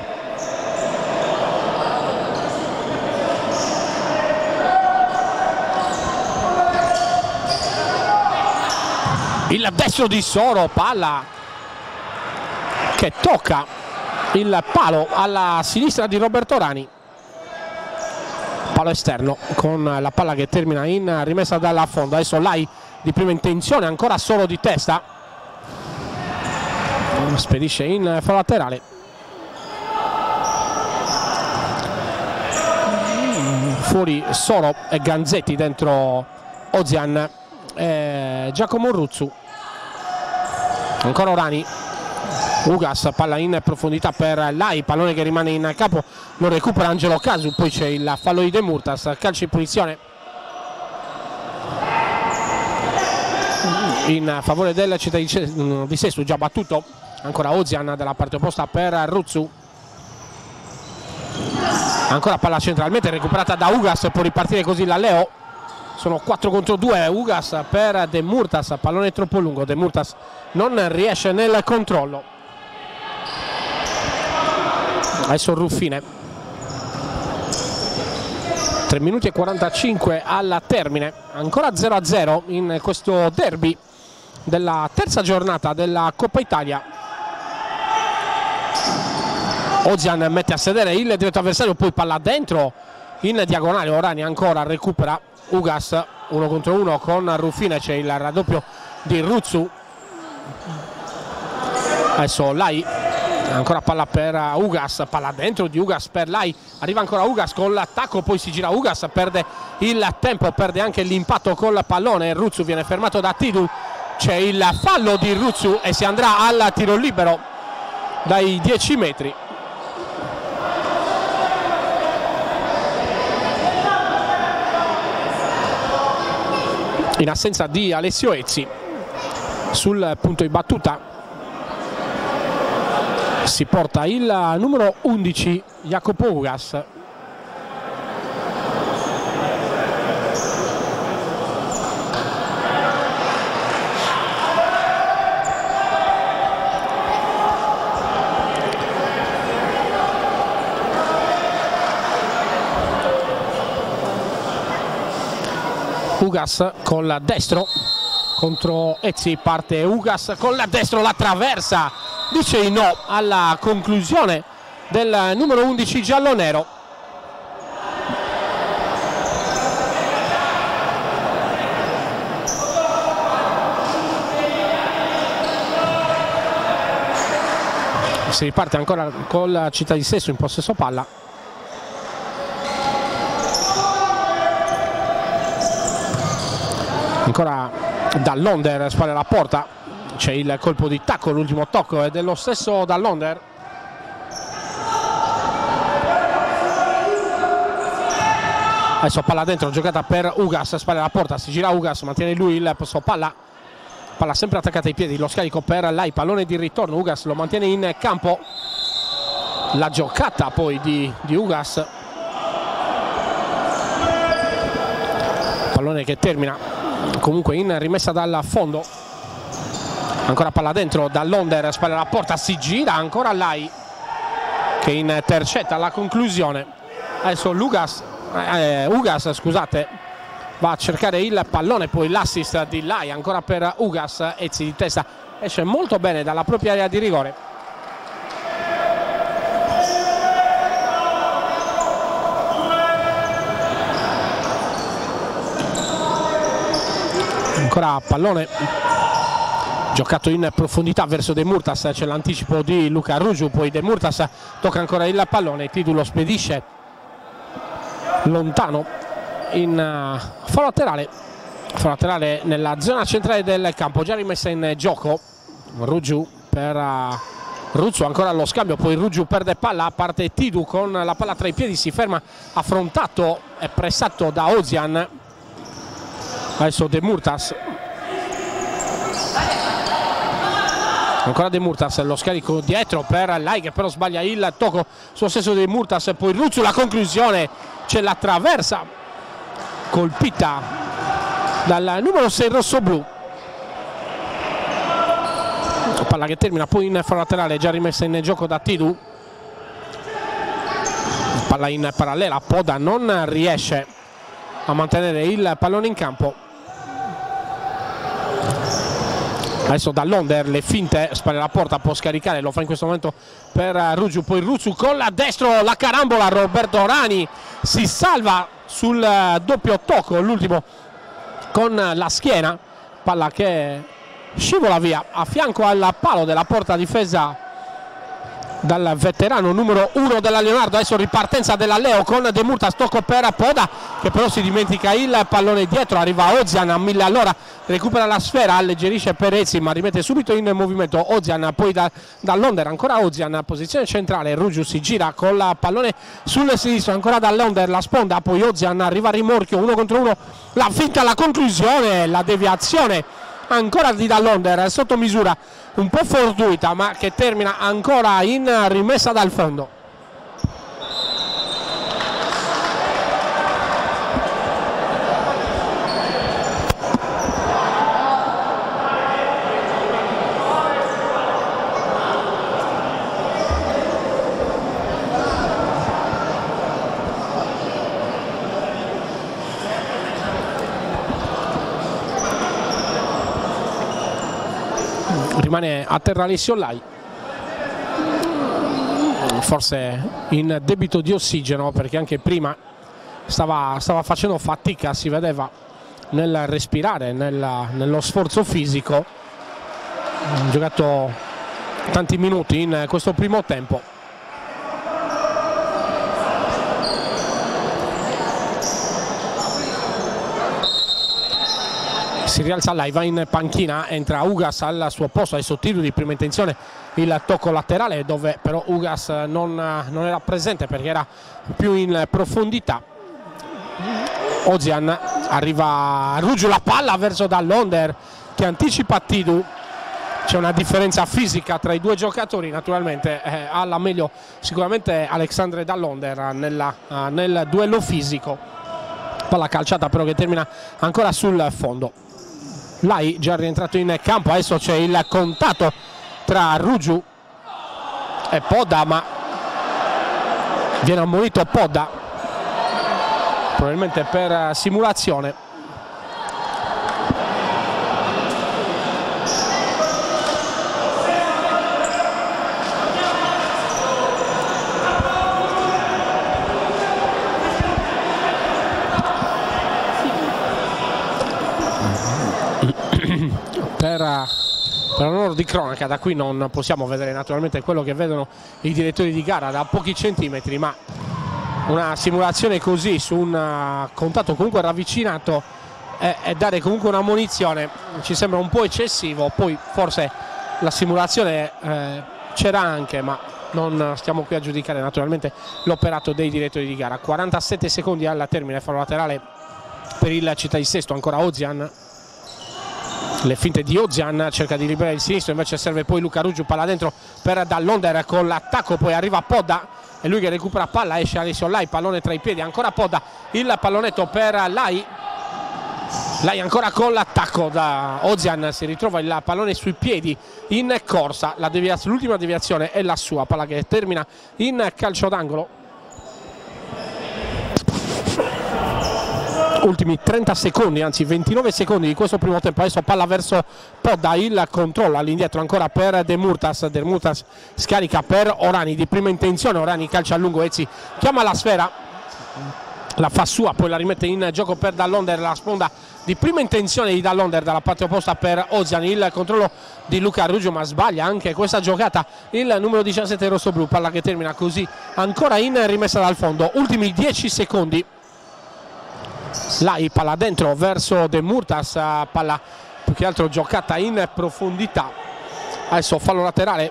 Il destro di Soro, palla che tocca il palo alla sinistra di Roberto Orani, palo esterno con la palla che termina in rimessa dalla fondo. Adesso Lai di prima intenzione, ancora Soro di testa, spedisce in fallo laterale. Fuori Soro e Ganzetti, dentro Ozian e Giacomo Ruzzu. Ancora Orani, Ugas, palla in profondità per Lai, pallone che rimane in capo, lo recupera Angelo Casu, poi c'è il fallo di De Murtas, calcio in punizione in favore della città di Sesto, già battuto. Ancora Ozian dalla parte opposta per Ruzzu, ancora palla centralmente recuperata da Ugas, può ripartire così la Leo. Sono quattro contro due, Ugas per De Murtas, pallone troppo lungo, De Murtas non riesce nel controllo. Adesso Ruffine, tre minuti e quarantacinque alla termine, ancora zero a zero in questo derby della terza giornata della Coppa Italia. Ozian mette a sedere il diretto avversario, poi palla dentro in diagonale, Orani ancora recupera Ugas, uno contro uno con Ruffine, c'è il raddoppio di Ruzzu. Adesso Lai, ancora palla per Ugas, palla dentro di Ugas per Lai, arriva ancora Ugas con l'attacco, poi si gira Ugas, perde il tempo, perde anche l'impatto col pallone, Ruzzu viene fermato da Tidu, c'è il fallo di Ruzzu e si andrà al tiro libero dai dieci metri. In assenza di Alessio Ezzi, sul punto di battuta si porta il numero undici Jacopo Ugas. Ugas col destro contro Ezzi, parte Ugas con la destro, la traversa, dice di no alla conclusione del numero undici giallo-nero. Si riparte ancora con la Città di Sesto in possesso palla. Ancora Dall'Onder, spalle alla porta, c'è il colpo di tacco, l'ultimo tocco è dello stesso Dall'Onder. Adesso palla dentro, giocata per Ugas, spalle alla porta, si gira Ugas, mantiene lui il posto palla, palla sempre attaccata ai piedi, lo scarico per Lai, pallone di ritorno, Ugas lo mantiene in campo, la giocata poi di, di Ugas, pallone che termina comunque in rimessa dal fondo. Ancora palla dentro, Dall'Onder, spalle alla porta, si gira ancora Lai che intercetta la conclusione. Adesso Lugas, eh, Ugas scusate, va a cercare il pallone, poi l'assist di Lai ancora per Ugas, Ezzi di testa esce molto bene dalla propria area di rigore. Ancora pallone giocato in profondità verso De Murtas, c'è l'anticipo di Luca Ruggiu, poi De Murtas tocca ancora il pallone, Tidu lo spedisce lontano in uh, fallo laterale, fallo laterale nella zona centrale del campo, già rimessa in gioco. Ruggiu per uh, Ruzzu, ancora allo scambio, poi Ruggiu perde palla, parte Tidu con la palla tra i piedi, si ferma affrontato e pressato da Ozian. Adesso De Murtas, ancora De Murtas, lo scarico dietro per Lai che però sbaglia il tocco sullo stesso De Murtas, poi Ruzzu, la conclusione, c'è la traversa colpita dal numero sei rossoblu, palla che termina poi in fallo laterale, già rimessa in gioco da Tidu, palla in parallela, Poda non riesce a mantenere il pallone in campo. Adesso Dall'Onder, le finte, spalle alla porta, può scaricare, lo fa in questo momento per Ruggiu, poi Ruzzu con la destro, la carambola, Roberto Rani si salva sul doppio tocco, l'ultimo con la schiena, palla che scivola via a fianco al palo della porta difesa dal veterano numero uno della Leonardo. Adesso ripartenza della Leo con De Murtas, tocco per Poda che però si dimentica il pallone dietro, arriva Ozian a mille all'ora, recupera la sfera, alleggerisce per Ezzi ma rimette subito in movimento Ozian, poi da, Dall'Onder, ancora Ozian, posizione centrale, Ruggiu si gira con il pallone sul sinistro, ancora Dall'Onder, la sponda, poi Ozian arriva a rimorchio, uno contro uno, la finta, la conclusione, la deviazione ancora di Dall'Onder sotto misura, un po' fortuita ma che termina ancora in rimessa dal fondo. Rimane a terra Alessio Lai, forse in debito di ossigeno perché anche prima stava, stava facendo fatica, si vedeva nel respirare, nella, nello sforzo fisico. Ha giocato tanti minuti in questo primo tempo. si rialza Lai, va in panchina, entra Ugas al suo posto, adesso tiro di prima intenzione, il tocco laterale dove però Ugas non, non era presente perché era più in profondità. Ozian, arriva Ruggio, la palla verso Dall'Onder che anticipa Tidu. C'è una differenza fisica tra i due giocatori, naturalmente eh, alla meglio sicuramente Alexandre Dall'Onder nella, uh, nel duello fisico. Palla calciata però che termina ancora sul fondo. Lai già rientrato in campo, adesso c'è il contatto tra Ruggio e Podda, ma viene ammonito Podda, probabilmente per simulazione. Per, per onore di cronaca, da qui non possiamo vedere naturalmente quello che vedono i direttori di gara da pochi centimetri, ma una simulazione così su un contatto comunque ravvicinato e, e dare comunque una ammonizione ci sembra un po' eccessivo. Poi forse la simulazione eh, c'era anche, ma non stiamo qui a giudicare naturalmente l'operato dei direttori di gara. quarantasette secondi al termine, fallo laterale per il Città di Sesto, ancora Ozian. Le finte di Ozian, cerca di liberare il sinistro, invece serve poi Luca Ruggio, palla dentro per Dall'Onder con l'attacco, poi arriva Podda, è lui che recupera palla, esce Alessio Lai, pallone tra i piedi, ancora Podda, il pallonetto per Lai, Lai ancora con l'attacco da Ozian, si ritrova il pallone sui piedi in corsa, la deviaz- l'ultima deviazione è la sua, palla che termina in calcio d'angolo. Ultimi trenta secondi, anzi ventinove secondi di questo primo tempo. Adesso palla verso Podda, il controllo all'indietro ancora per De Murtas. De Murtas scarica per Orani di prima intenzione, Orani calcia a lungo, Ezzi chiama la sfera, la fa sua, poi la rimette in gioco per Dall'Onder, la sponda di prima intenzione di Dall'Onder dalla parte opposta per Ozian, il controllo di Luca Ruggio, ma sbaglia anche questa giocata il numero diciassette rossoblu, palla che termina così ancora in rimessa dal fondo. Ultimi dieci secondi. Lai, palla dentro verso De Murtas, palla più che altro giocata in profondità. Adesso fallo laterale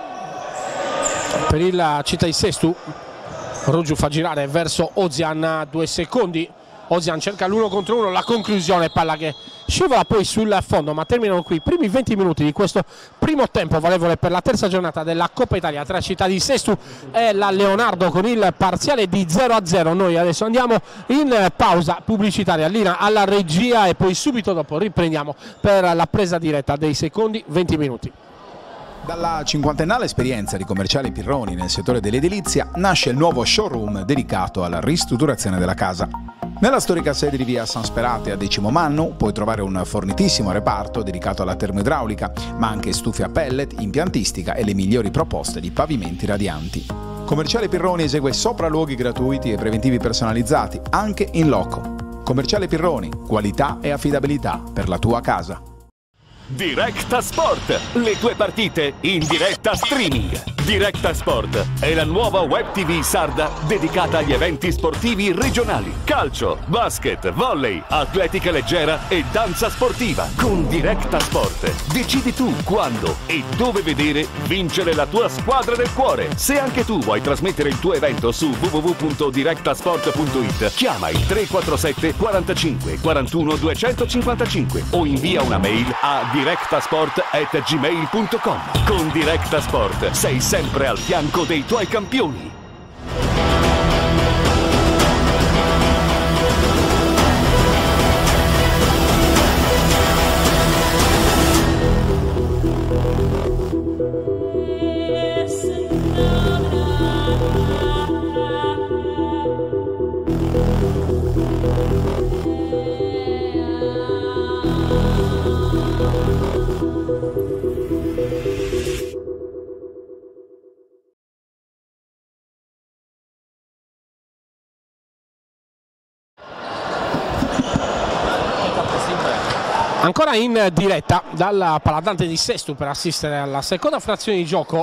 per il Città di Sesto. Ruggio fa girare verso Ozian, due secondi. Ozian cerca l'uno contro uno, la conclusione, palla che scivola poi sul fondo, ma terminano qui i primi venti minuti di questo primo tempo valevole per la terza giornata della Coppa Italia tra Città di Sesto e la Leonardo con il parziale di zero a zero. Noi adesso andiamo in pausa pubblicitaria, Lina alla regia e poi subito dopo riprendiamo per la presa diretta dei secondi venti minuti. Dalla cinquantennale esperienza di Commerciale Pirroni nel settore dell'edilizia nasce il nuovo showroom dedicato alla ristrutturazione della casa. Nella storica sede di via San Sperate a Decimo Mannu puoi trovare un fornitissimo reparto dedicato alla termoidraulica, ma anche stufe a pellet, impiantistica e le migliori proposte di pavimenti radianti. Commerciale Pirroni esegue sopralluoghi gratuiti e preventivi personalizzati, anche in loco. Commerciale Pirroni, qualità e affidabilità per la tua casa. Directa Sport, le tue partite in diretta streaming. Directa Sport è la nuova web tivù sarda dedicata agli eventi sportivi regionali. Calcio, basket, volley, atletica leggera e danza sportiva. Con Directa Sport decidi tu quando e dove vedere vincere la tua squadra del cuore. Se anche tu vuoi trasmettere il tuo evento su w w w punto directasport punto it, chiama il tre quattro sette quarantacinque quarantuno duecentocinquantacinque o invia una mail a directasport at gmail punto com. Con Directa Sport sei sempre al fianco dei tuoi campioni. Ancora in diretta dalla Paladante di Sesto per assistere alla seconda frazione di gioco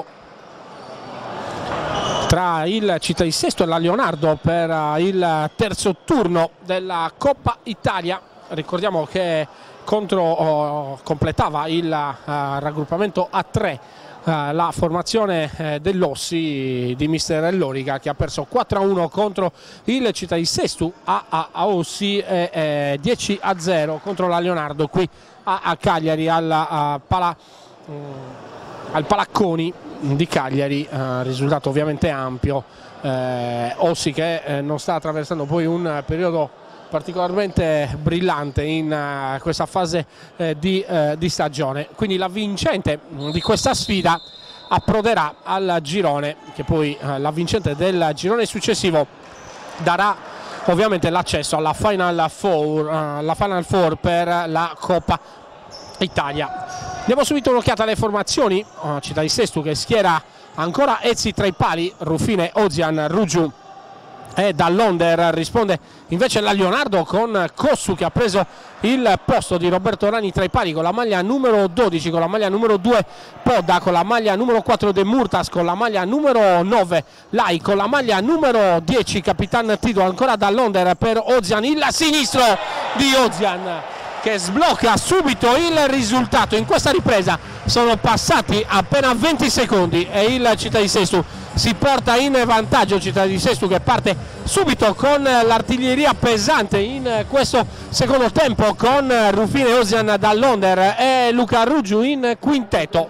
tra il Città di Sesto e la Leonardo per il terzo turno della Coppa Italia. Ricordiamo che contro, oh, completava il uh, raggruppamento a tre uh, la formazione uh, dell'Ossi di mister Lorica, che ha perso quattro a uno contro il Città di Sestu a, a, a Ossi e eh, dieci a zero contro la Leonardo qui a, a Cagliari alla, uh, pala, uh, al Palacconi di Cagliari. Uh, risultato ovviamente ampio, eh, Ossi che eh, non sta attraversando poi un periodo particolarmente brillante in uh, questa fase eh, di, uh, di stagione. Quindi la vincente di questa sfida approderà al girone, che poi uh, la vincente del girone successivo darà ovviamente l'accesso alla Final Four, uh, la Final Four per la Coppa Italia. Diamo subito un'occhiata alle formazioni. uh, Città di Sestu che schiera ancora Ezzi tra i pali, Ruffine, Ozian, Rugiu e dall'Onder risponde invece la Leonardo con Cossu, che ha preso il posto di Roberto Rani tra i pali con la maglia numero dodici, con la maglia numero due Podda, con la maglia numero quattro De Murtas, con la maglia numero nove Lai, con la maglia numero dieci Capitan Tido, ancora dall'Onder per Ozian, il sinistro di Ozian che sblocca subito il risultato. In questa ripresa sono passati appena venti secondi e il Città di Sestu si porta in vantaggio. Città di Sestu che parte subito con l'artiglieria pesante in questo secondo tempo, con Ruffine, Ozian dall'Onder e Luca Rugiu in quintetto,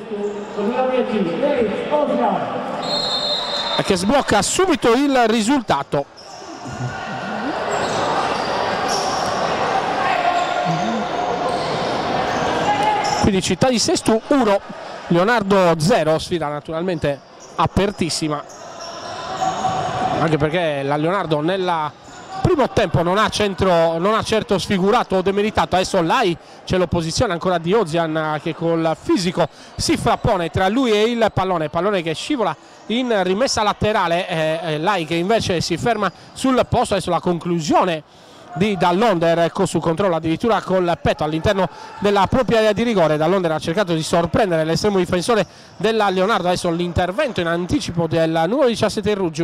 che sblocca subito il risultato. Quindi Città di Sestu uno, Leonardo zero, sfida naturalmente apertissima, anche perché la Leonardo nel primo tempo non ha, centro, non ha certo sfigurato o demeritato. Adesso Lai c'è l'opposizione ancora di Ozian che col fisico si frappone tra lui e il pallone, pallone che scivola in rimessa laterale, eh, Lai che invece si ferma sul posto. Adesso la conclusione di dall'Onder, Cossu controlla addirittura col petto all'interno della propria area di rigore. Dall'Onder ha cercato di sorprendere l'estremo difensore della Leonardo. Adesso l'intervento in anticipo del numero diciassette Rugiu.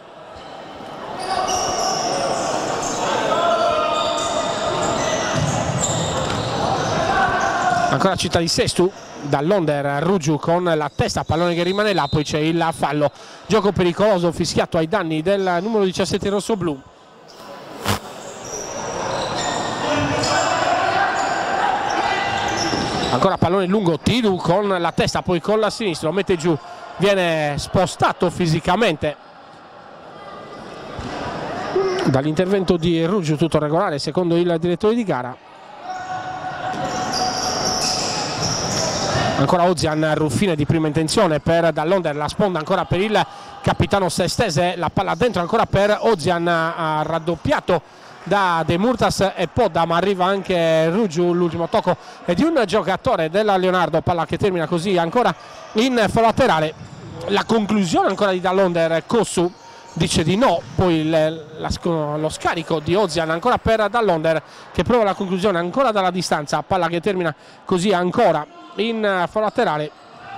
Ancora Città di Sestu, dall'Onder Rugiu con la testa, pallone che rimane là, poi c'è il fallo, gioco pericoloso fischiato ai danni del numero diciassette rossoblu. Ancora pallone lungo, Tidu con la testa, poi con la sinistra, lo mette giù, viene spostato fisicamente dall'intervento di Rugiu, tutto regolare secondo il direttore di gara. Ancora Ozian, Ruffine di prima intenzione per dall'Onder, la sponda ancora per il capitano Sestese, la palla dentro ancora per Ozian, ha raddoppiato da De Murtas e Podda, ma arriva anche Rugiu. L'ultimo tocco è di un giocatore della Leonardo, palla che termina così ancora in fallo laterale. La conclusione ancora di dall'Onder, Cossu dice di no, poi le, la, lo scarico di Ozian ancora per dall'Onder che prova la conclusione ancora dalla distanza, palla che termina così ancora in fallo laterale.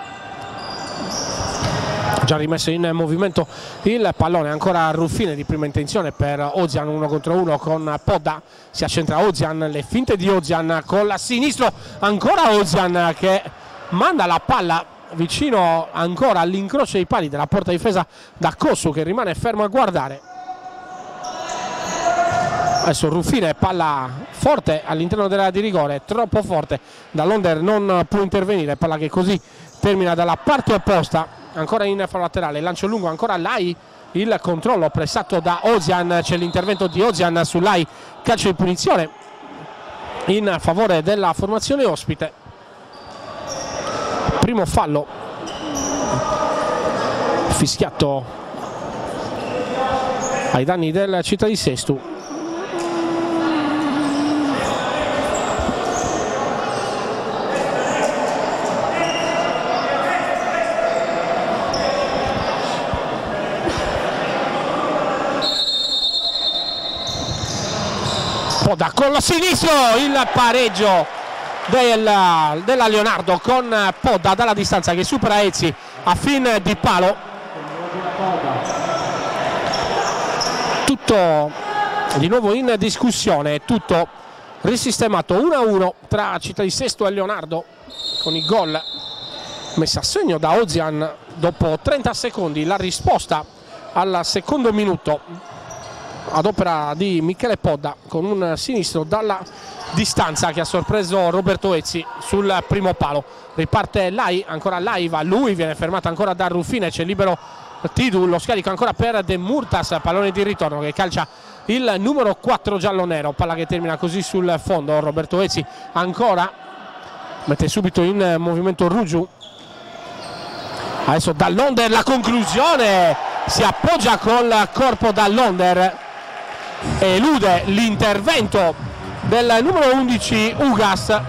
Già rimesso in movimento il pallone, ancora Ruffine di prima intenzione per Ozian, uno contro uno con Podda, si accentra Ozian, le finte di Ozian con la sinistro, ancora Ozian che manda la palla vicino ancora all'incrocio dei pali della porta difesa da Cossu, che rimane fermo a guardare. Adesso Ruffine, palla forte all'interno dell'area di rigore, troppo forte, dall'Onder non può intervenire, palla che così termina dalla parte opposta. Ancora in fallo laterale, lancio lungo, ancora Lai, il controllo pressato da Ozian, c'è l'intervento di Ozian su Lai, calcio di punizione in favore della formazione ospite. Primo fallo fischiato ai danni del Città di Sestu. Podda con la sinistro, il pareggio della, della Leonardo con Podda dalla distanza che supera Ezzi a fin di palo. Tutto di nuovo in discussione, tutto risistemato. uno a uno tra Città di Sesto e Leonardo, con il gol messo a segno da Ozian dopo trenta secondi, la risposta al secondo minuto ad opera di Michele Podda con un sinistro dalla distanza che ha sorpreso Roberto Ezzi sul primo palo. Riparte Lai, ancora Lai va lui, viene fermato ancora da Ruffine, c'è libero Tidu, lo scarico ancora per De Murtas, pallone di ritorno che calcia il numero quattro giallo-nero, palla che termina così sul fondo. Roberto Ezzi ancora mette subito in movimento Rugiu, adesso Dall'Onder, la conclusione, si appoggia col corpo Dall'Onder, elude l'intervento del numero undici Ugas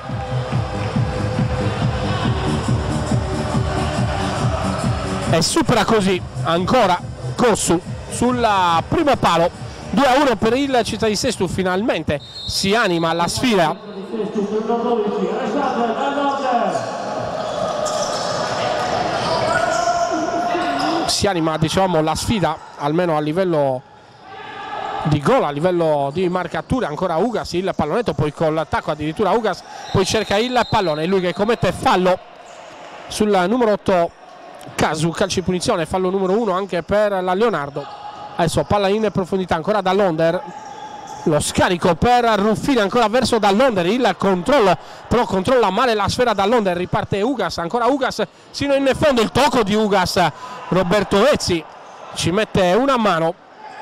e supera così ancora Cossu sul primo palo. Due a uno per il Città di Sesto, finalmente si anima la sfida. Si anima, diciamo, la sfida, almeno a livello di gol, a livello di marcature. Ancora Ugas, il pallonetto, poi con l'attacco addirittura Ugas poi cerca il pallone, lui che commette fallo sul numero otto Casu, calcio di punizione, fallo numero uno anche per la Leonardo. Adesso palla in profondità ancora Dall'Onder, lo scarico per Ruffini ancora verso Dall'Onder, il controllo, però controlla male la sfera Dall'Onder, riparte Ugas, ancora Ugas sino in fondo, il tocco di Ugas, Roberto Ezzi ci mette una mano.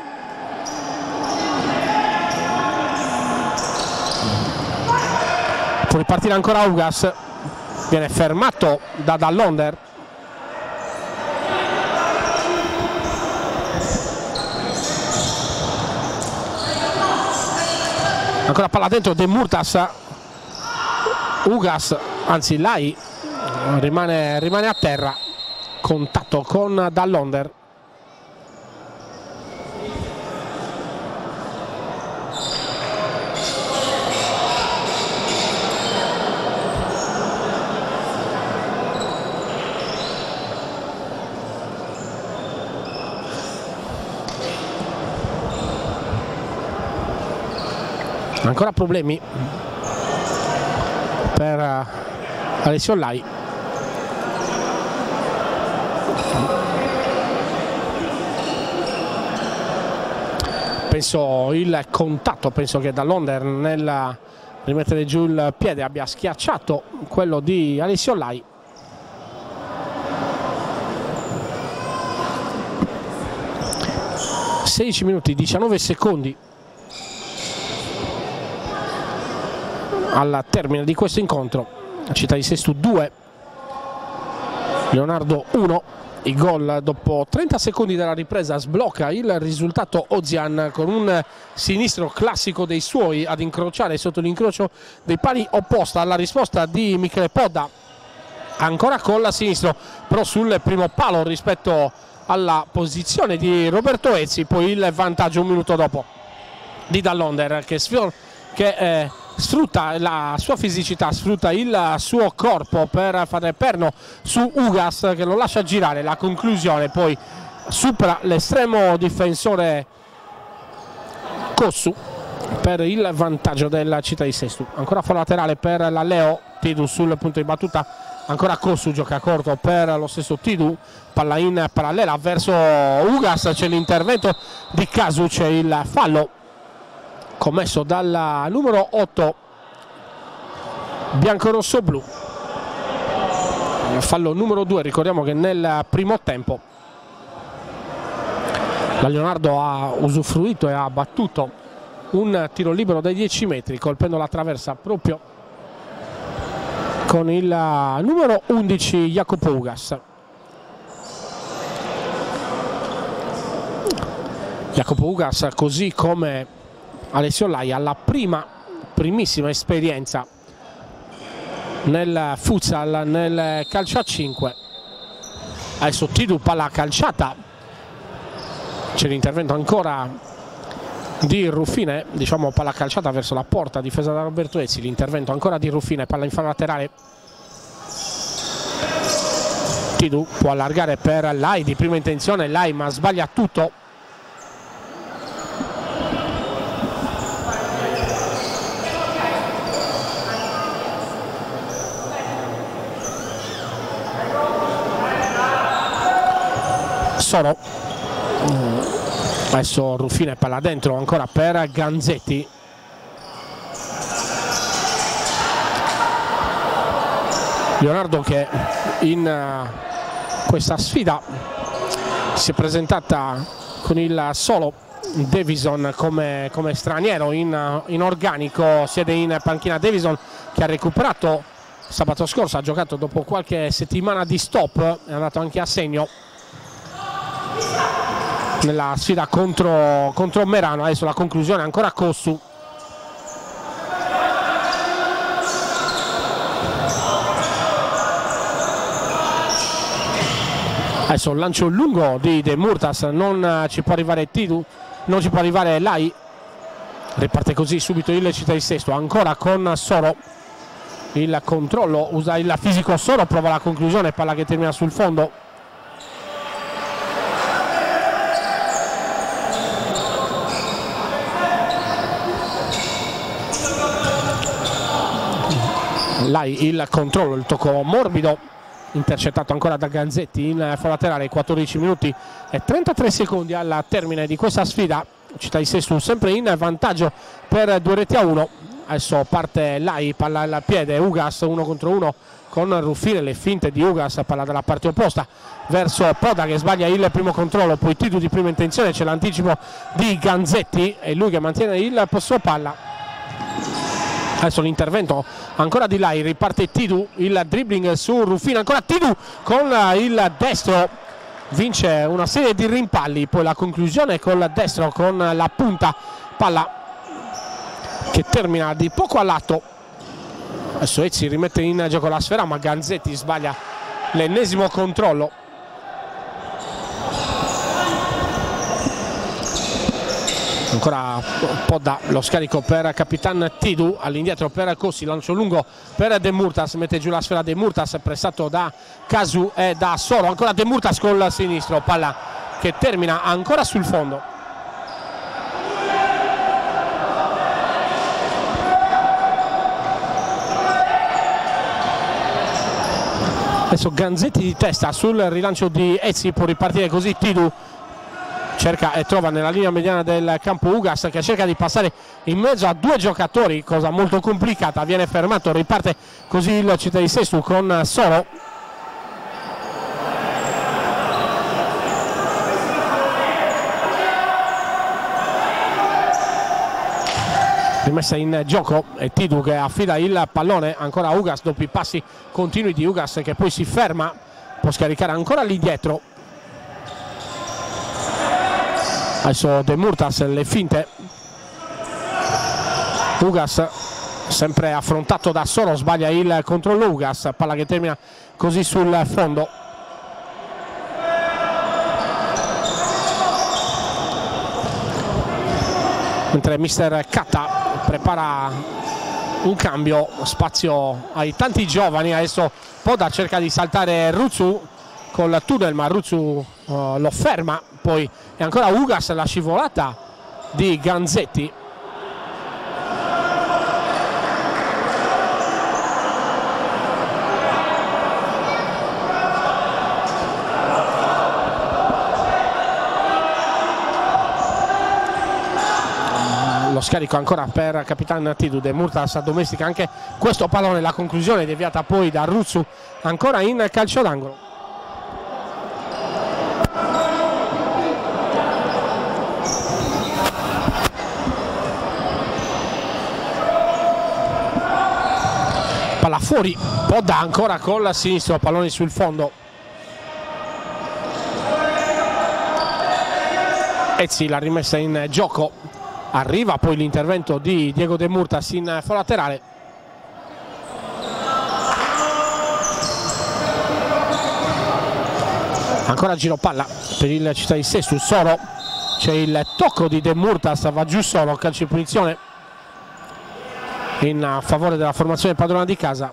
Può ripartire ancora Ugas, viene fermato da Dall'Onder. Ancora palla dentro De Murtas, Ugas, anzi Lai rimane, rimane a terra, contatto con Dall'Onder. Ancora problemi per Alessio Lai. Penso il contatto, penso che Dall'Onder nel rimettere giù il piede abbia schiacciato quello di Alessio Lai. sedici minuti diciannove secondi al termine di questo incontro. Città di Sesto due, Leonardo uno. Il gol dopo trenta secondi dalla ripresa sblocca il risultato Ozian con un sinistro classico dei suoi ad incrociare sotto l'incrocio dei pali opposta alla risposta di Michele Podda, ancora con la sinistro però sul primo palo rispetto alla posizione di Roberto Ezzi. Poi il vantaggio un minuto dopo di Dall'Onder che, che eh, sfrutta la sua fisicità, sfrutta il suo corpo per fare perno su Ugas che lo lascia girare. La conclusione poi supera l'estremo difensore Cossu per il vantaggio della Città di Sesto. Ancora fuori laterale per la Leo, Tidu sul punto di battuta, ancora Cossu, gioca corto per lo stesso Tidu, palla in parallela verso Ugas, c'è l'intervento di Casu, c'è il fallo commesso dal numero otto biancorosso-blu, fallo numero due. Ricordiamo che nel primo tempo la Leonardo ha usufruito e ha battuto un tiro libero dai dieci metri colpendo la traversa proprio con il numero undici Jacopo Ugas. Jacopo Ugas, così come Alessio Lai, ha la prima, primissima esperienza nel futsal, nel calcio a cinque. Adesso Tidu, palla calciata, c'è l'intervento ancora di Ruffine, diciamo palla calciata verso la porta difesa da Roberto Ezzi, l'intervento ancora di Ruffine, palla in fallo laterale. Tidu può allargare per Lai di prima intenzione, Lai ma sbaglia tutto. Soro. Adesso Ruffine, palla dentro ancora per Ganzetti. Leonardo che in questa sfida si è presentata con il solo Davison come, come straniero in, in organico, siede in panchina Davison che ha recuperato sabato scorso, ha giocato dopo qualche settimana di stop, è andato anche a segno nella sfida contro, contro Merano. Adesso la conclusione ancora Cossu. Adesso il lancio lungo di De Murtas, non ci può arrivare Tidu, non ci può arrivare Lai. Riparte così subito il Città di Sesto, ancora con Soro. Il controllo, usa il fisico Soro, prova la conclusione, palla che termina sul fondo. Lai il controllo, il tocco morbido, intercettato ancora da Ganzetti in foro laterale. Quattordici minuti e trentatré secondi al termine di questa sfida. Città di Sesto sempre in vantaggio per due reti a uno. Adesso parte Lai, palla al piede, Ugas uno contro uno con Ruffine, le finte di Ugas, palla dalla parte opposta verso Poda che sbaglia il primo controllo, poi Tidu di prima intenzione, c'è l'anticipo di Ganzetti e lui che mantiene il possesso palla. Adesso l'intervento ancora di Lai, riparte Tidu, il dribbling su Ruffine, ancora Tidu con il destro, vince una serie di rimpalli, poi la conclusione col destro con la punta, palla che termina di poco a lato. Adesso Ezzi rimette in gioco la sfera ma Ganzetti sbaglia l'ennesimo controllo. Ancora Podda, lo scarico per Capitan Tidu, all'indietro per Cossi, lancio lungo per De Murtas, mette giù la sfera De Murtas, pressato da Casu e da Soro, ancora De Murtas col sinistro, palla che termina ancora sul fondo. Adesso Ganzetti di testa sul rilancio di Ezzi, può ripartire così Tidu, cerca e trova nella linea mediana del campo Ugas che cerca di passare in mezzo a due giocatori, cosa molto complicata, viene fermato, riparte così il Città di Sesto con Soro. Rimessa in gioco e Tidu che affida il pallone ancora a Ugas dopo i passi continui di Ugas che poi si ferma, può scaricare ancora lì dietro. Adesso De Murtas, le finte, Ugas sempre affrontato da Soro, sbaglia il controllo Ugas, palla che termina così sul fondo. Mentre mister Catta prepara un cambio, spazio ai tanti giovani. Adesso Poda cerca di saltare Ruzzu col tunnel ma Ruzzu uh, lo ferma, poi è ancora Ugas, la scivolata di Ganzetti. Lo scarico ancora per Capitan Tidu, De Murtas addomestica anche questo pallone, la conclusione deviata poi da Ruzzu ancora in calcio d'angolo. Palla fuori, Podda ancora col sinistro, pallone sul fondo. Ezzi la rimessa in gioco, arriva poi l'intervento di Diego De Murtas in foro laterale. Ancora giro palla per il Città di Sesto, Soro, c'è il tocco di De Murtas, va giù Soro, calcio di punizione in favore della formazione padrona di casa.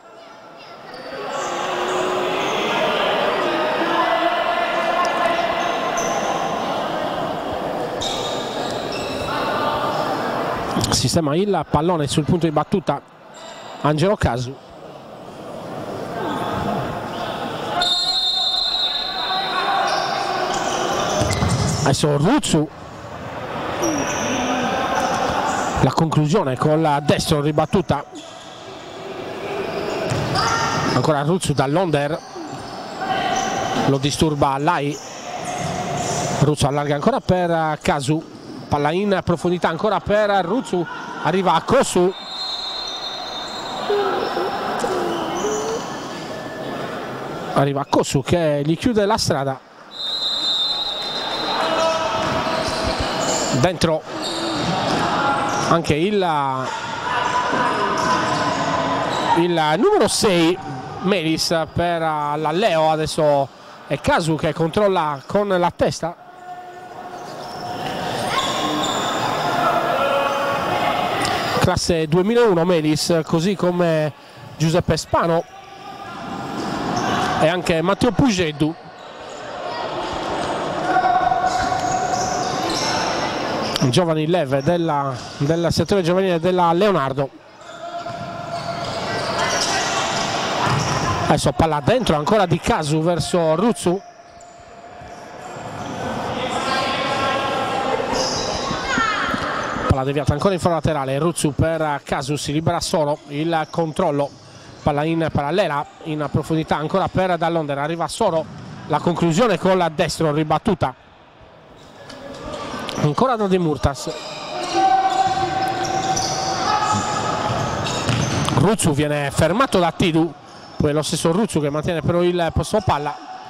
Sistema il pallone sul punto di battuta Angelo Casu. Adesso Ruzzu, la conclusione con la destro ribattuta, ancora Ruzzu dall'onder, lo disturba Lai, Ruzzu allarga ancora per Kazu, palla in profondità ancora per Ruzzu, arriva a Kosu, arriva a Kosu che gli chiude la strada, dentro anche il, il numero sei Melis per la Leo. Adesso è Kazu che controlla con la testa, classe duemilauno Melis, così come Giuseppe Spano e anche Matteo Pugeddu. Giovani leve della, del settore giovanile della Leonardo. Adesso palla dentro ancora di Kazu verso Ruzzu, palla deviata ancora in foro laterale, Ruzzu per Kazu, si libera solo, il controllo, palla in parallela in profondità ancora per dall'onder, arriva solo, la conclusione con la destro ribattuta ancora da De Murtas. Ruzzu viene fermato da Tidu, poi è lo stesso Ruzzu che mantiene però il possesso palla.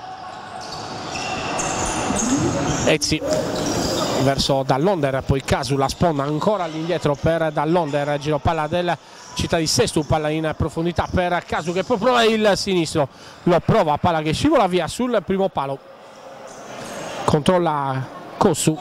Ezzi verso dall'onder, poi Kazu, la sponda ancora all'indietro per dall'onder, giro palla del Città di Sestu, palla in profondità per Kazu che poi prova il sinistro, lo prova, palla che scivola via sul primo palo, controlla Kosu.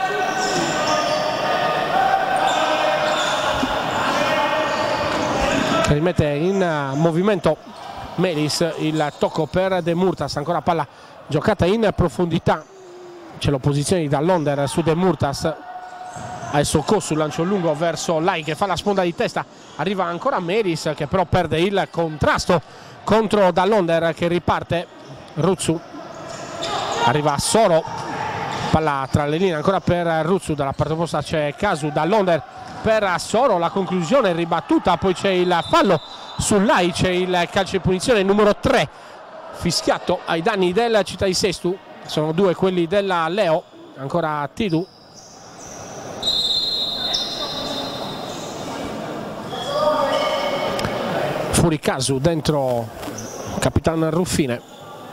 Rimette in movimento Melis, il tocco per De Murtas, ancora palla giocata in profondità, c'è l'opposizione dall'onder su De Murtas, adesso Kosu, lancio lungo verso Lai che fa la sponda di testa, arriva ancora Melis che però perde il contrasto contro dall'onder che riparte. Ruzzu, arriva Soro, palla tra le linee ancora per Ruzzu, dalla parte opposta c'è Kazu, dall'onder per Soro, la conclusione ribattuta, poi c'è il fallo su Lai, c'è il calcio di punizione numero tre fischiato ai danni del Città di Sestu, sono due quelli della Leo, ancora Tidu. Fuori Kazu, dentro Capitan Ruffine.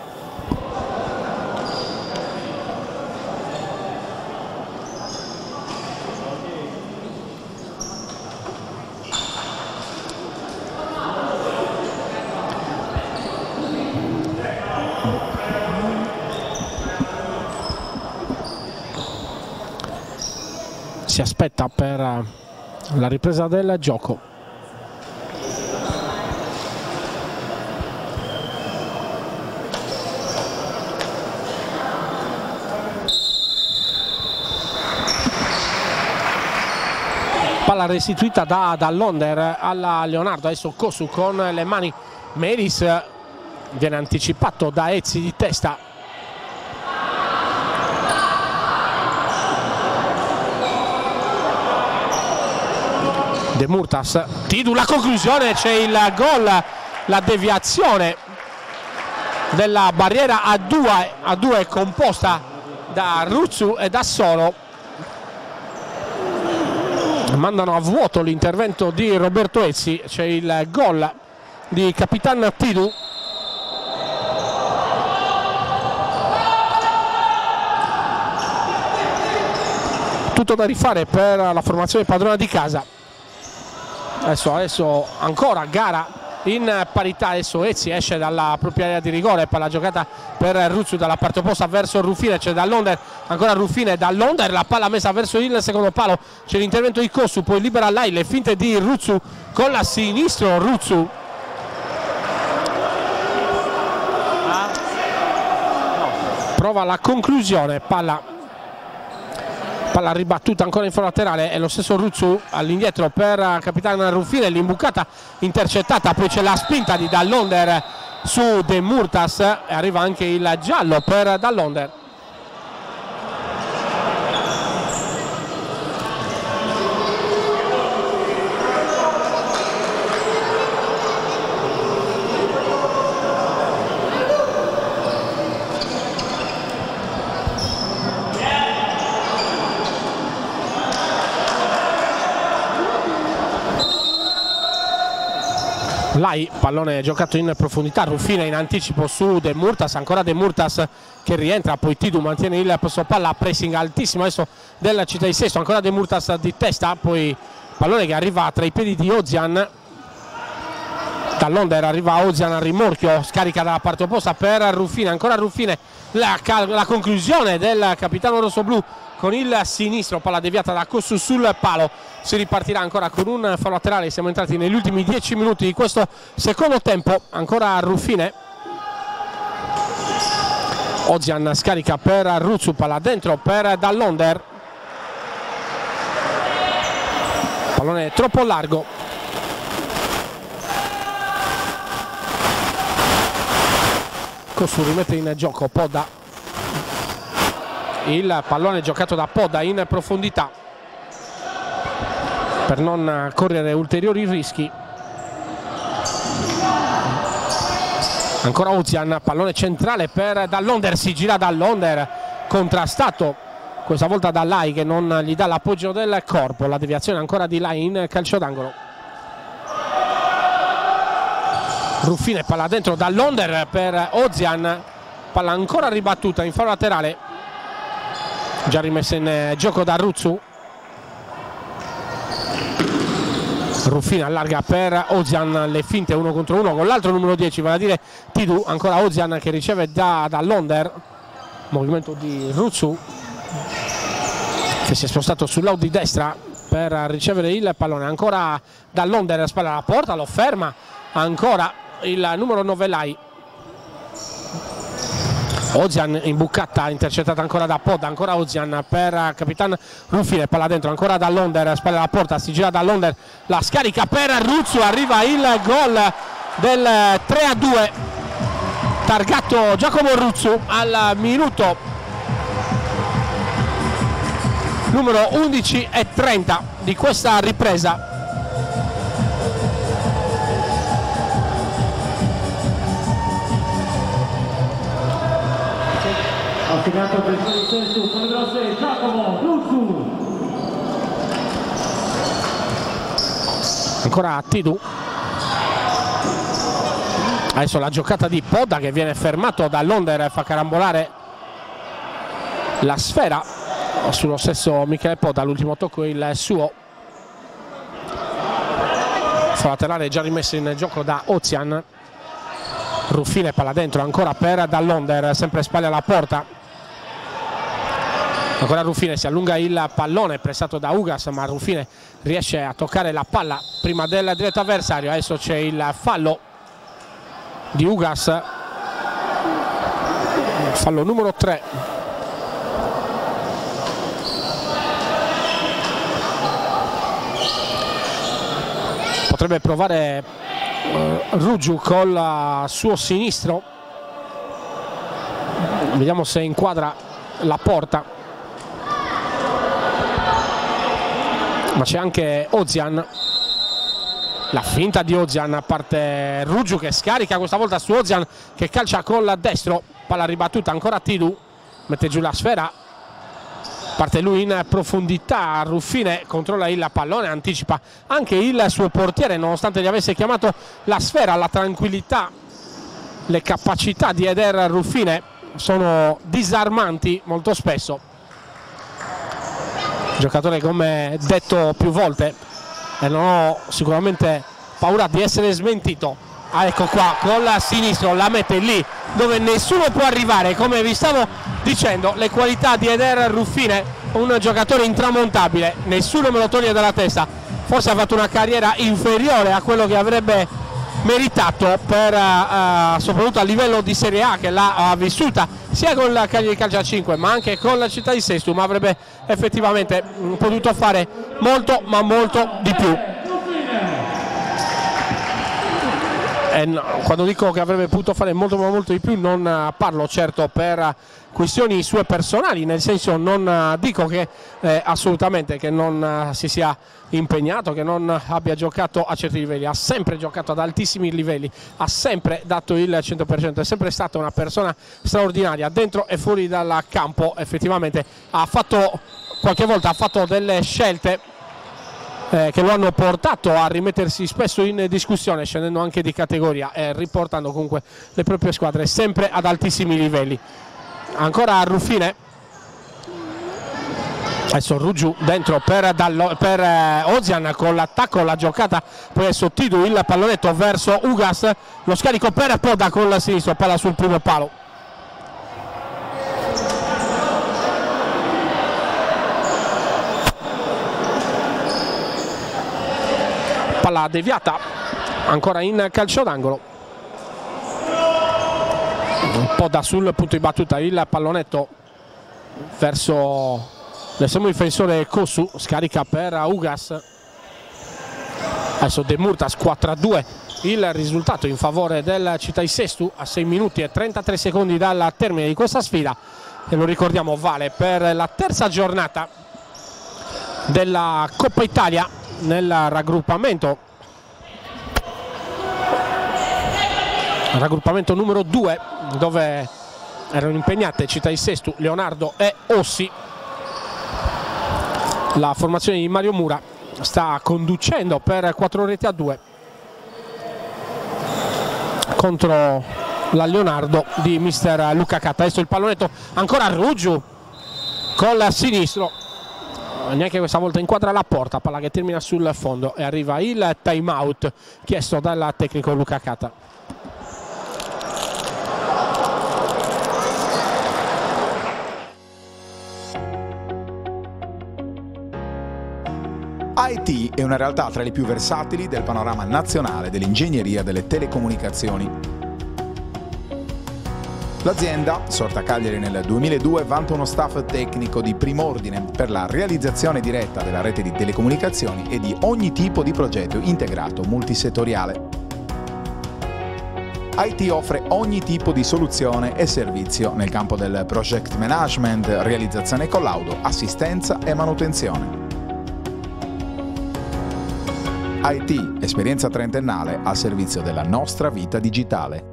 Si aspetta per la ripresa del gioco. Palla restituita da, dall'onder alla Leonardo, adesso Kosu con le mani, Melis viene anticipato da Ezzi di testa. De Murtas, Tidu, la conclusione, c'è il gol, la deviazione della barriera a due, a due composta da Ruzzu e da Soro, mandano a vuoto l'intervento di Roberto Ezzi, c'è il gol di Capitan Tidu. Tutto da rifare per la formazione padrona di casa. Adesso, adesso ancora gara in parità, adesso Ezzi esce dalla propria area di rigore, palla giocata per Ruzzu dalla parte opposta verso Ruffine, c'è dall'onder, ancora Ruffine dall'onder, la palla messa verso il secondo palo, c'è l'intervento di Kosu, poi libera Lai, le finte di Ruzzu con la sinistro, Ruzzu prova la conclusione, palla palla ribattuta ancora in foro laterale, è lo stesso Ruzzu all'indietro per Capitan Ruffine, l'imbucata intercettata, poi c'è la spinta di dall'onder su De Murtas e arriva anche il giallo per dall'onder. Lai, pallone giocato in profondità, Ruffina in anticipo su De Murtas, ancora De Murtas che rientra, poi Tidu mantiene il posto palla, pressing altissimo adesso della Città di Sesto, ancora De Murtas di testa, poi pallone che arriva tra i piedi di Ozian, dall'Onder arriva Ozian al rimorchio, scarica dalla parte opposta per Ruffina, ancora Ruffine, la, la conclusione del capitano rossoblu con il sinistro, palla deviata da Cossu sul palo, si ripartirà ancora con un fallo laterale. Siamo entrati negli ultimi dieci minuti di questo secondo tempo, ancora Ruffine, Ozian scarica per Ruzzu, palla dentro per Dall'Onder, pallone troppo largo, Cossu rimette in gioco Podda, il pallone giocato da Podda in profondità per non correre ulteriori rischi, ancora Ozian, pallone centrale per Dall'Onder, si gira Dall'Onder, contrastato questa volta da Lai che non gli dà l'appoggio del corpo, la deviazione ancora di Lai in calcio d'angolo. Ruffine, palla dentro Dall'Onder per Ozian, palla ancora ribattuta in fallo laterale, già rimessa in gioco da Ruzzu. Ruffine allarga per Ozian, le finte uno contro uno con l'altro numero dieci, vale a dire Tidu, ancora Ozian che riceve da Dall'Onder, movimento di Ruzzu che si è spostato sul lato di destra per ricevere il pallone, ancora Dall'Onder, spalla alla porta, lo ferma ancora il numero nove Lai. Ozian imbucata, intercettata ancora da Podda, ancora Ozian per Capitan Ruffine, palla dentro ancora Dall'Onder, spalla alla porta, si gira Dall'Onder, la scarica per Ruzzu, arriva il gol del tre a due, targato Giacomo Ruzzu al minuto numero undici e trenta di questa ripresa. Affidato per il senso con numero sei Giacomo Ruzzu. Ancora Tidu, adesso la giocata di Podda che viene fermato dall'Onder e fa carambolare la sfera sullo stesso Michele Podda, l'ultimo tocco è il suo, fallo laterale già rimesso in gioco da Ozian. Ruffine, palla dentro ancora per Dall'Onder, sempre spalle alla porta, ancora Ruffine, si allunga il pallone pressato da Ugas, ma Ruffine riesce a toccare la palla prima del diretto avversario. Adesso c'è il fallo di Ugas, fallo numero tre. Potrebbe provare uh, Ruggiu col suo sinistro, vediamo se inquadra la porta. Ma c'è anche Ozian, la finta di Ozian, parte Ruggiu che scarica questa volta su Ozian che calcia col destro, palla ribattuta ancora Tidu, mette giù la sfera, parte lui in profondità, Ruffine controlla il pallone, anticipa anche il suo portiere nonostante gli avesse chiamato la sfera. La tranquillità, le capacità di Eder Ruffine sono disarmanti molto spesso. Giocatore, come detto più volte, e non ho sicuramente paura di essere smentito. Ah, ecco qua, con la sinistro la mette lì dove nessuno può arrivare. Come vi stavo dicendo, le qualità di Eder Ruffine, un giocatore intramontabile, nessuno me lo toglie dalla testa. Forse ha fatto una carriera inferiore a quello che avrebbe meritato, per, uh, soprattutto a livello di Serie A, che l'ha uh, vissuta sia con la Cagliari Calcio a cinque ma anche con la Città di Sesto, ma avrebbe effettivamente mh, potuto fare molto ma molto di più. E no, quando dico che avrebbe potuto fare molto ma molto di più non uh, parlo certo per uh, questioni sue personali, nel senso non uh, dico che eh, assolutamente che non uh, si sia impegnato, che non abbia giocato a certi livelli, ha sempre giocato ad altissimi livelli, ha sempre dato il cento per cento, è sempre stata una persona straordinaria dentro e fuori dal campo. Effettivamente ha fatto, qualche volta ha fatto delle scelte eh, che lo hanno portato a rimettersi spesso in discussione, scendendo anche di categoria e riportando comunque le proprie squadre sempre ad altissimi livelli. Ancora Ruffine, adesso Rugiu dentro per, Dallo, per eh, Ozian con l'attacco, la giocata, poi adesso Tidu, il pallonetto verso Ugas, lo scarico per Poda con la sinistra, palla sul primo palo. Palla deviata, ancora in calcio d'angolo. Un po' da sul punto di battuta, il pallonetto verso l'estremo difensore Kosu, scarica per Ugas. Adesso De Murtas, quattro a due il risultato in favore del Città Sestu a sei minuti e trentatré secondi dal termine di questa sfida, e lo ricordiamo vale per la terza giornata della Coppa Italia nel raggruppamento raggruppamento numero due, dove erano impegnate Città Sestu, Leonardo e Ossi. La formazione di Mario Mura sta conducendo per quattro reti a due contro la Leonardo di mister Luca Catta. Adesso il pallonetto ancora Rugiu col sinistro, neanche questa volta inquadra la porta, palla che termina sul fondo e arriva il time out chiesto dal tecnico Luca Catta. I T è una realtà tra le più versatili del panorama nazionale dell'ingegneria delle telecomunicazioni. L'azienda, sorta a Cagliari nel duemiladue, vanta uno staff tecnico di prim'ordine per la realizzazione diretta della rete di telecomunicazioni e di ogni tipo di progetto integrato multisettoriale. I T offre ogni tipo di soluzione e servizio nel campo del project management, realizzazione e collaudo, assistenza e manutenzione. I T, esperienza trentennale al servizio della nostra vita digitale.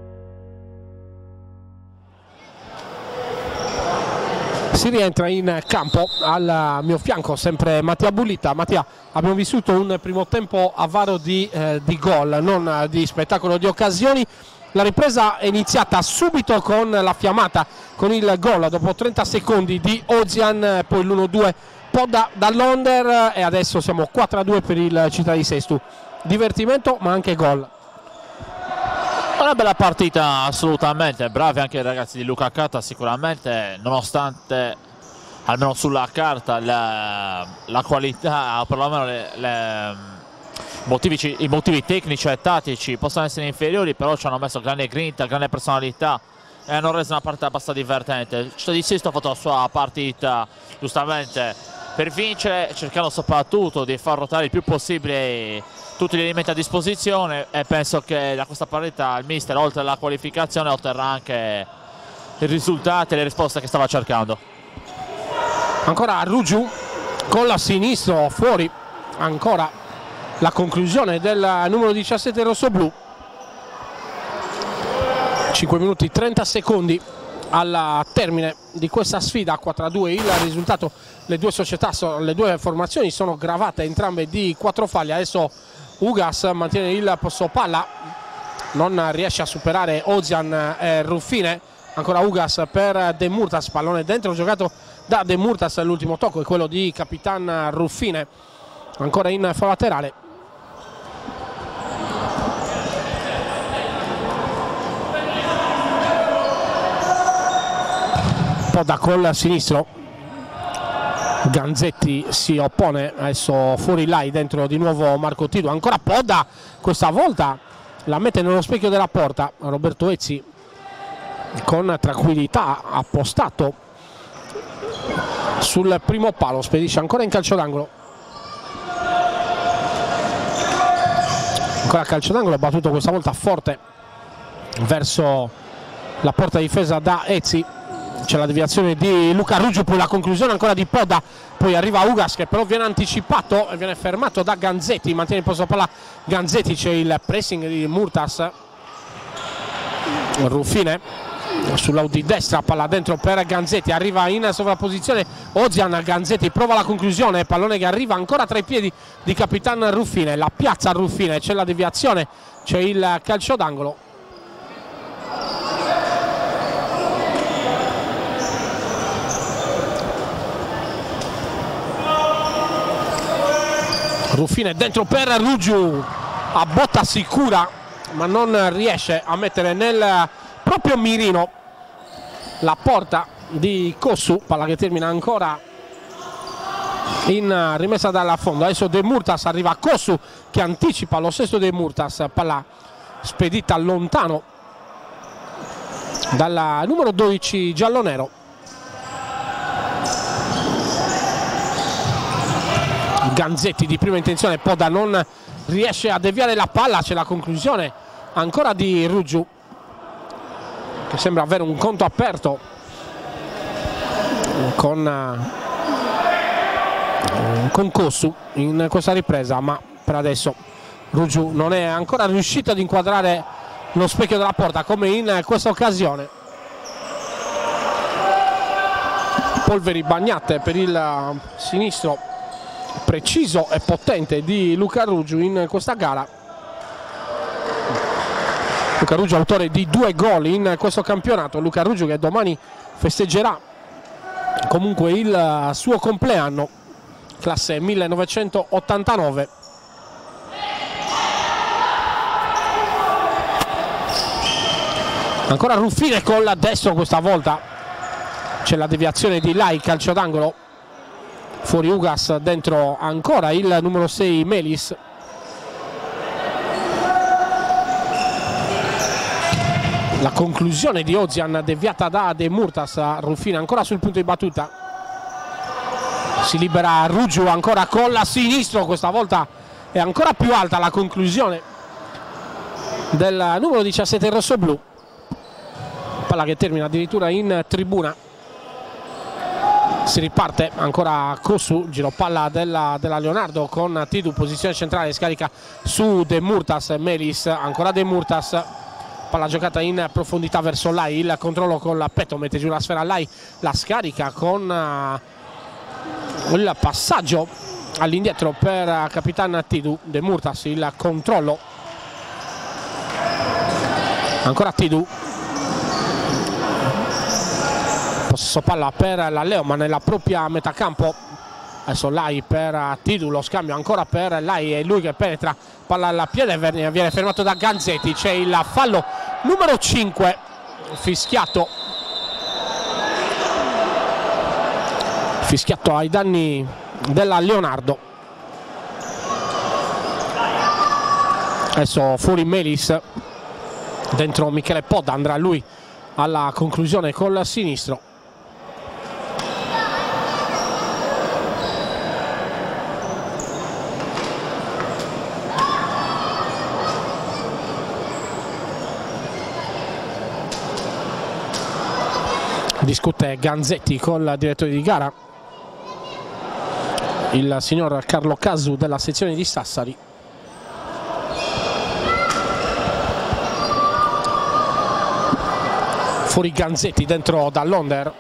Si rientra in campo, al mio fianco sempre Mattia Bullita. Mattia, abbiamo vissuto un primo tempo avaro di, eh, di gol, non di spettacolo di occasioni. La ripresa è iniziata subito con la fiammata, con il gol dopo trenta secondi di Ozian, poi l'uno due Poda dall'Onder e adesso siamo quattro a due per il Città Sestu. Divertimento ma anche gol. Una bella partita assolutamente, bravi anche i ragazzi di Luca Catta sicuramente, nonostante almeno sulla carta la, la qualità, o perlomeno le, le, motivi, i motivi tecnici e tattici possono essere inferiori, però ci hanno messo grande grinta, grande personalità e hanno reso una partita abbastanza divertente. Il Città Sestu ha fatto la sua partita giustamente per vincere, cercando soprattutto di far ruotare il più possibile tutti gli elementi a disposizione, e penso che da questa partita il mister, oltre alla qualificazione, otterrà anche i risultati e le risposte che stava cercando. Ancora Rugiu con la sinistra fuori, ancora la conclusione del numero diciassette rossoblu. cinque minuti e trenta secondi al termine di questa sfida, quattro a due il risultato. Le due società, le due formazioni sono gravate entrambe di quattro falli. Adesso Ugas mantiene il possesso palla, non riesce a superare Ozian e Ruffine. Ancora Ugas per De Murtas, pallone dentro giocato da De Murtas, l'ultimo tocco è quello di Capitan Ruffine, ancora in fallo laterale. Poda col sinistro, Ganzetti si oppone, adesso fuori là, dentro di nuovo Marco Tidu, ancora Poda, questa volta la mette nello specchio della porta. Roberto Ezzi con tranquillità appostato sul primo palo, spedisce ancora in calcio d'angolo. Ancora calcio d'angolo, battuto questa volta forte verso la porta difesa da Ezzi. C'è la deviazione di Luca Rugiu, poi la conclusione ancora di Poda, poi arriva Ugas che però viene anticipato e viene fermato da Ganzetti, mantiene il posto palla Ganzetti, c'è il pressing di Murtas. Ruffine sull'out di destra, palla dentro per Ganzetti, arriva in sovrapposizione Ozian, Ganzetti prova la conclusione, pallone che arriva ancora tra i piedi di Capitan Ruffine, la piazza Ruffine, c'è la deviazione, c'è il calcio d'angolo. Ruffine dentro per Ruggiu, a botta sicura ma non riesce a mettere nel proprio mirino la porta di Cossu, palla che termina ancora in rimessa dalla fondo. Adesso De Murtas, arriva a Cossu che anticipa lo stesso De Murtas, palla spedita lontano dal numero dodici giallonero. Ganzetti di prima intenzione, Poda non riesce a deviare la palla, c'è la conclusione ancora di Ruggiu che sembra avere un conto aperto con, con Cossu in questa ripresa, ma per adesso Ruggiu non è ancora riuscito ad inquadrare lo specchio della porta come in questa occasione. Polveri bagnate per il sinistro preciso e potente di Luca Ruggiu in questa gara. Luca Ruggiu autore di due gol in questo campionato, Luca Ruggiu che domani festeggerà comunque il suo compleanno, classe millenovecentottantanove. Ancora Ruffine con la destra, questa volta c'è la deviazione di Lai, calcio d'angolo. Fuori Ugas, dentro ancora il numero sei Melis. La conclusione di Ozian deviata da De Murtas, Ruffine ancora sul punto di battuta. Si libera Ruggiu ancora con la sinistro, questa volta è ancora più alta la conclusione del numero diciassette rossoblu. Palla che termina addirittura in tribuna. Si riparte ancora Cossu, giro palla della, della Leonardo con Tidu, posizione centrale, scarica su De Murtas, Melis, ancora De Murtas, palla giocata in profondità verso Lai, il controllo con la petto, mette giù la sfera Lai, la scarica con uh, il passaggio all'indietro per uh, Capitan Tidu, De Murtas, il controllo, ancora Tidu. Possesso palla per la Leo, nella propria metà campo. Adesso Lai per Tidu, lo scambio ancora per Lai, è lui che penetra, palla al piede, viene fermato da Ganzetti, c'è il fallo numero cinque fischiato fischiato ai danni della Leonardo. Adesso fuori Melis, dentro Michele Poda, andrà lui alla conclusione col sinistro. Discute Ganzetti col direttore di gara, il signor Carlo Casu della sezione di Sassari. Fuori Ganzetti, dentro dall'Onder.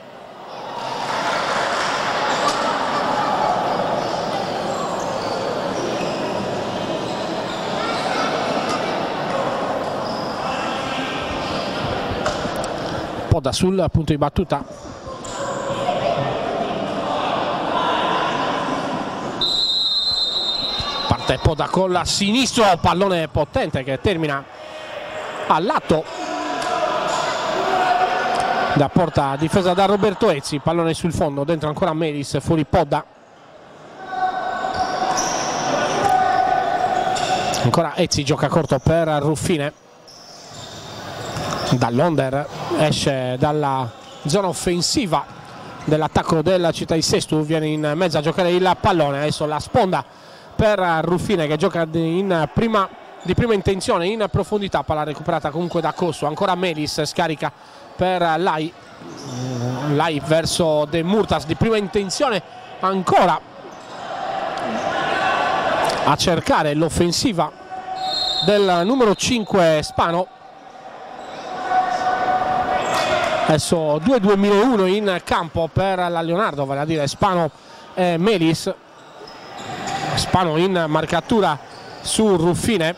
Poda sul punto di battuta. Parte Poda con la sinistro, pallone potente che termina al lato da porta difesa da Roberto Ezzi, pallone sul fondo, dentro ancora Melis, fuori Poda. Ancora Ezzi, gioca corto per Ruffine. Dall'Onder esce dalla zona offensiva dell'attacco della città di Sestu, viene in mezzo a giocare il pallone. Adesso la sponda per Ruffine che gioca in prima, di prima intenzione in profondità, palla recuperata comunque da Cossu. Ancora Melis, scarica per Lai, Lai verso De Murtas, di prima intenzione ancora a cercare l'offensiva del numero cinque Spano. Adesso due duemilauno in campo per la Leonardo, vale a dire Spano e Melis. Spano in marcatura su Ruffine.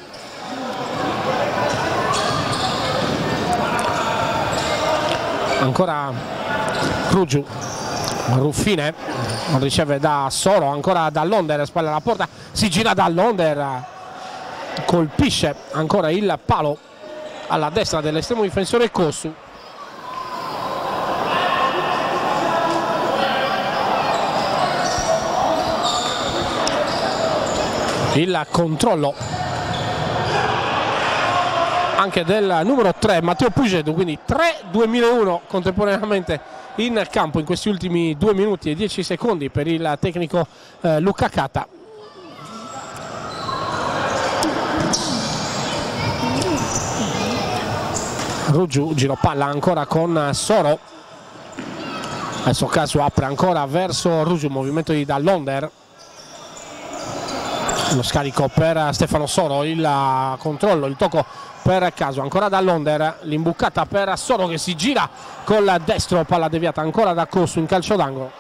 Ancora Rugiu, Ruffine riceve da Soro, ancora da Londer, spalla alla porta, si gira da Londer, colpisce ancora il palo alla destra dell'estremo difensore Cossu. Il controllo anche del numero tre Matteo Pugedu, quindi tre duemilauno contemporaneamente in campo in questi ultimi due minuti e dieci secondi per il tecnico eh, Luca Cata. Rugiu, giro palla ancora con Soro, adesso Casu apre ancora verso Rugiu, movimento di Dall'Onder, lo scarico per Stefano Soro, il controllo, il tocco per Casu, ancora Dall'Onder, l'imbucata per Soro che si gira col destro, palla deviata ancora da Cossu in calcio d'angolo.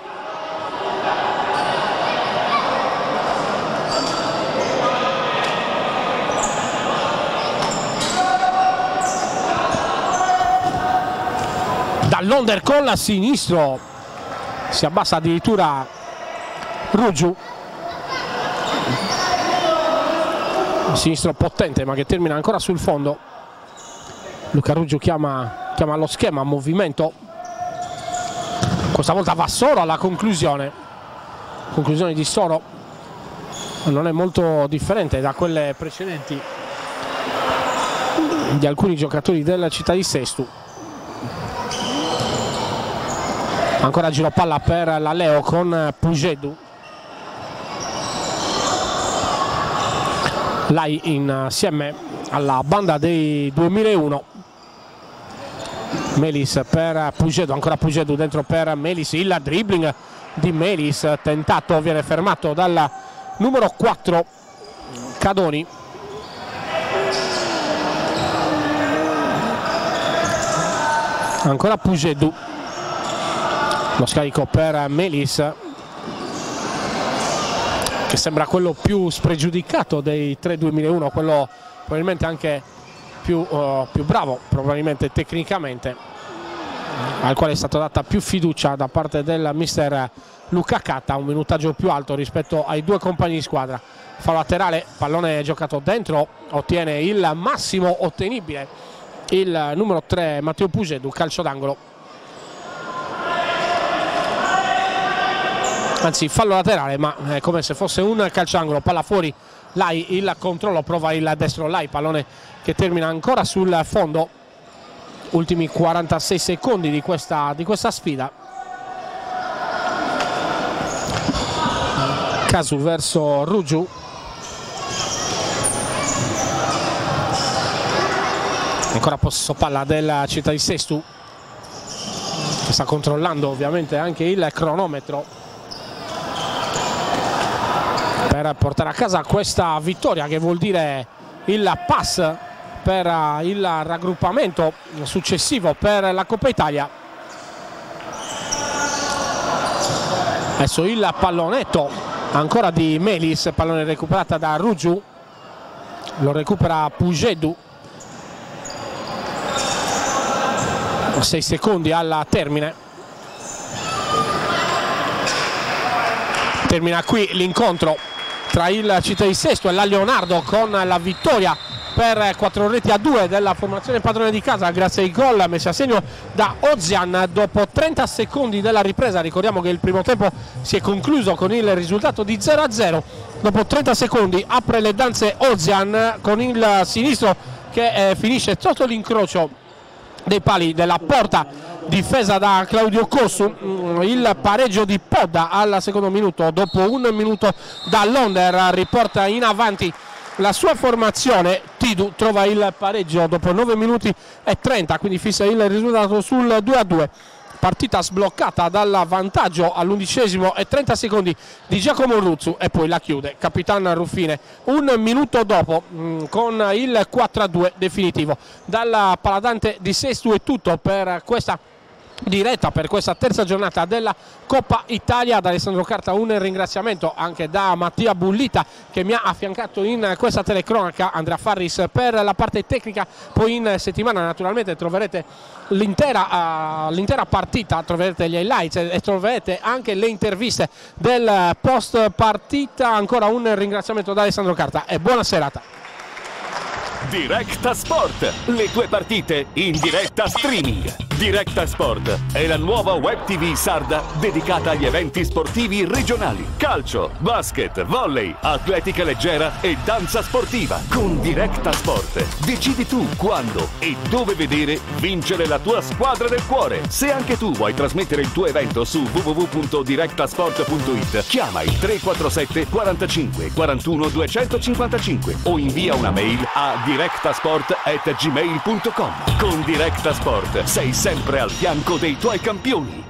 Dall'Onder con la sinistro, si abbassa addirittura Rugiu, sinistro potente ma che termina ancora sul fondo. Luca Rugiu chiama, chiama lo schema, movimento, questa volta va Soro alla conclusione, conclusione di Soro non è molto differente da quelle precedenti di alcuni giocatori della città di Sestu. Ancora giro palla per la Leo con Pugedu, Lai insieme alla banda dei duemilauno. Melis per Pugedu, ancora Pugedu dentro per Melis, il dribbling di Melis tentato, viene fermato dal numero quattro Cadoni. Ancora Pugedu, lo scarico per Melis che sembra quello più spregiudicato dei tre duemilauno, quello probabilmente anche più, uh, più bravo probabilmente tecnicamente, al quale è stata data più fiducia da parte del mister Luca Cata, un minutaggio più alto rispetto ai due compagni di squadra. Fallo laterale, pallone giocato dentro, ottiene il massimo ottenibile il numero tre Matteo Pugedu, calcio d'angolo. Anzi fallo laterale, ma è come se fosse un calciangolo, palla fuori, Lai il controllo, prova il destro Lai, pallone che termina ancora sul fondo. Ultimi quarantasei secondi di questa, di questa sfida. Casu verso Rugiu, ancora possesso palla della città di Sestu che sta controllando ovviamente anche il cronometro per portare a casa questa vittoria, che vuol dire il pass per il raggruppamento successivo per la Coppa Italia. Adesso il pallonetto ancora di Melis, pallone recuperata da Rugiu, lo recupera Pugedu, sei secondi al termine. Termina qui l'incontro tra il Città di Sestu e la Leonardo, con la vittoria per quattro reti a due della formazione padrone di casa grazie ai gol messi a segno da Ozian dopo trenta secondi della ripresa. Ricordiamo che il primo tempo si è concluso con il risultato di zero a zero. Dopo trenta secondi apre le danze Ozian con il sinistro che eh, finisce sotto l'incrocio dei pali della porta difesa da Claudio Cossu. Il pareggio di Podda al secondo minuto, dopo un minuto da Londer riporta in avanti la sua formazione. Tidu trova il pareggio dopo nove minuti e trenta, quindi fissa il risultato sul due a due. partita sbloccata dal vantaggio all'undicesimo e trenta secondi di Giacomo Ruzzu, e poi la chiude Capitan Ruffine un minuto dopo mh, con il quattro a due definitivo. Dalla Paladante di Sesto è tutto per questa diretta, per questa terza giornata della Coppa Italia. Da Alessandro Carta un ringraziamento anche da Mattia Bullita che mi ha affiancato in questa telecronaca, Andrea Farris per la parte tecnica. Poi in settimana naturalmente troverete l'intera uh, l'intera partita, troverete gli highlights e troverete anche le interviste del post partita. Ancora un ringraziamento da Alessandro Carta e buona serata. Directa Sport, le tue partite in diretta streaming. Directa Sport è la nuova web tivù sarda dedicata agli eventi sportivi regionali. Calcio, basket, volley, atletica leggera e danza sportiva. Con Directa Sport decidi tu quando e dove vedere vincere la tua squadra del cuore. Se anche tu vuoi trasmettere il tuo evento su w w w punto directasport punto it, chiama il tre quattro sette quarantacinque quarantuno duecentocinquantacinque o invia una mail a directasport at gmail punto com. Con Directa Sport sei sempre al fianco dei tuoi campioni.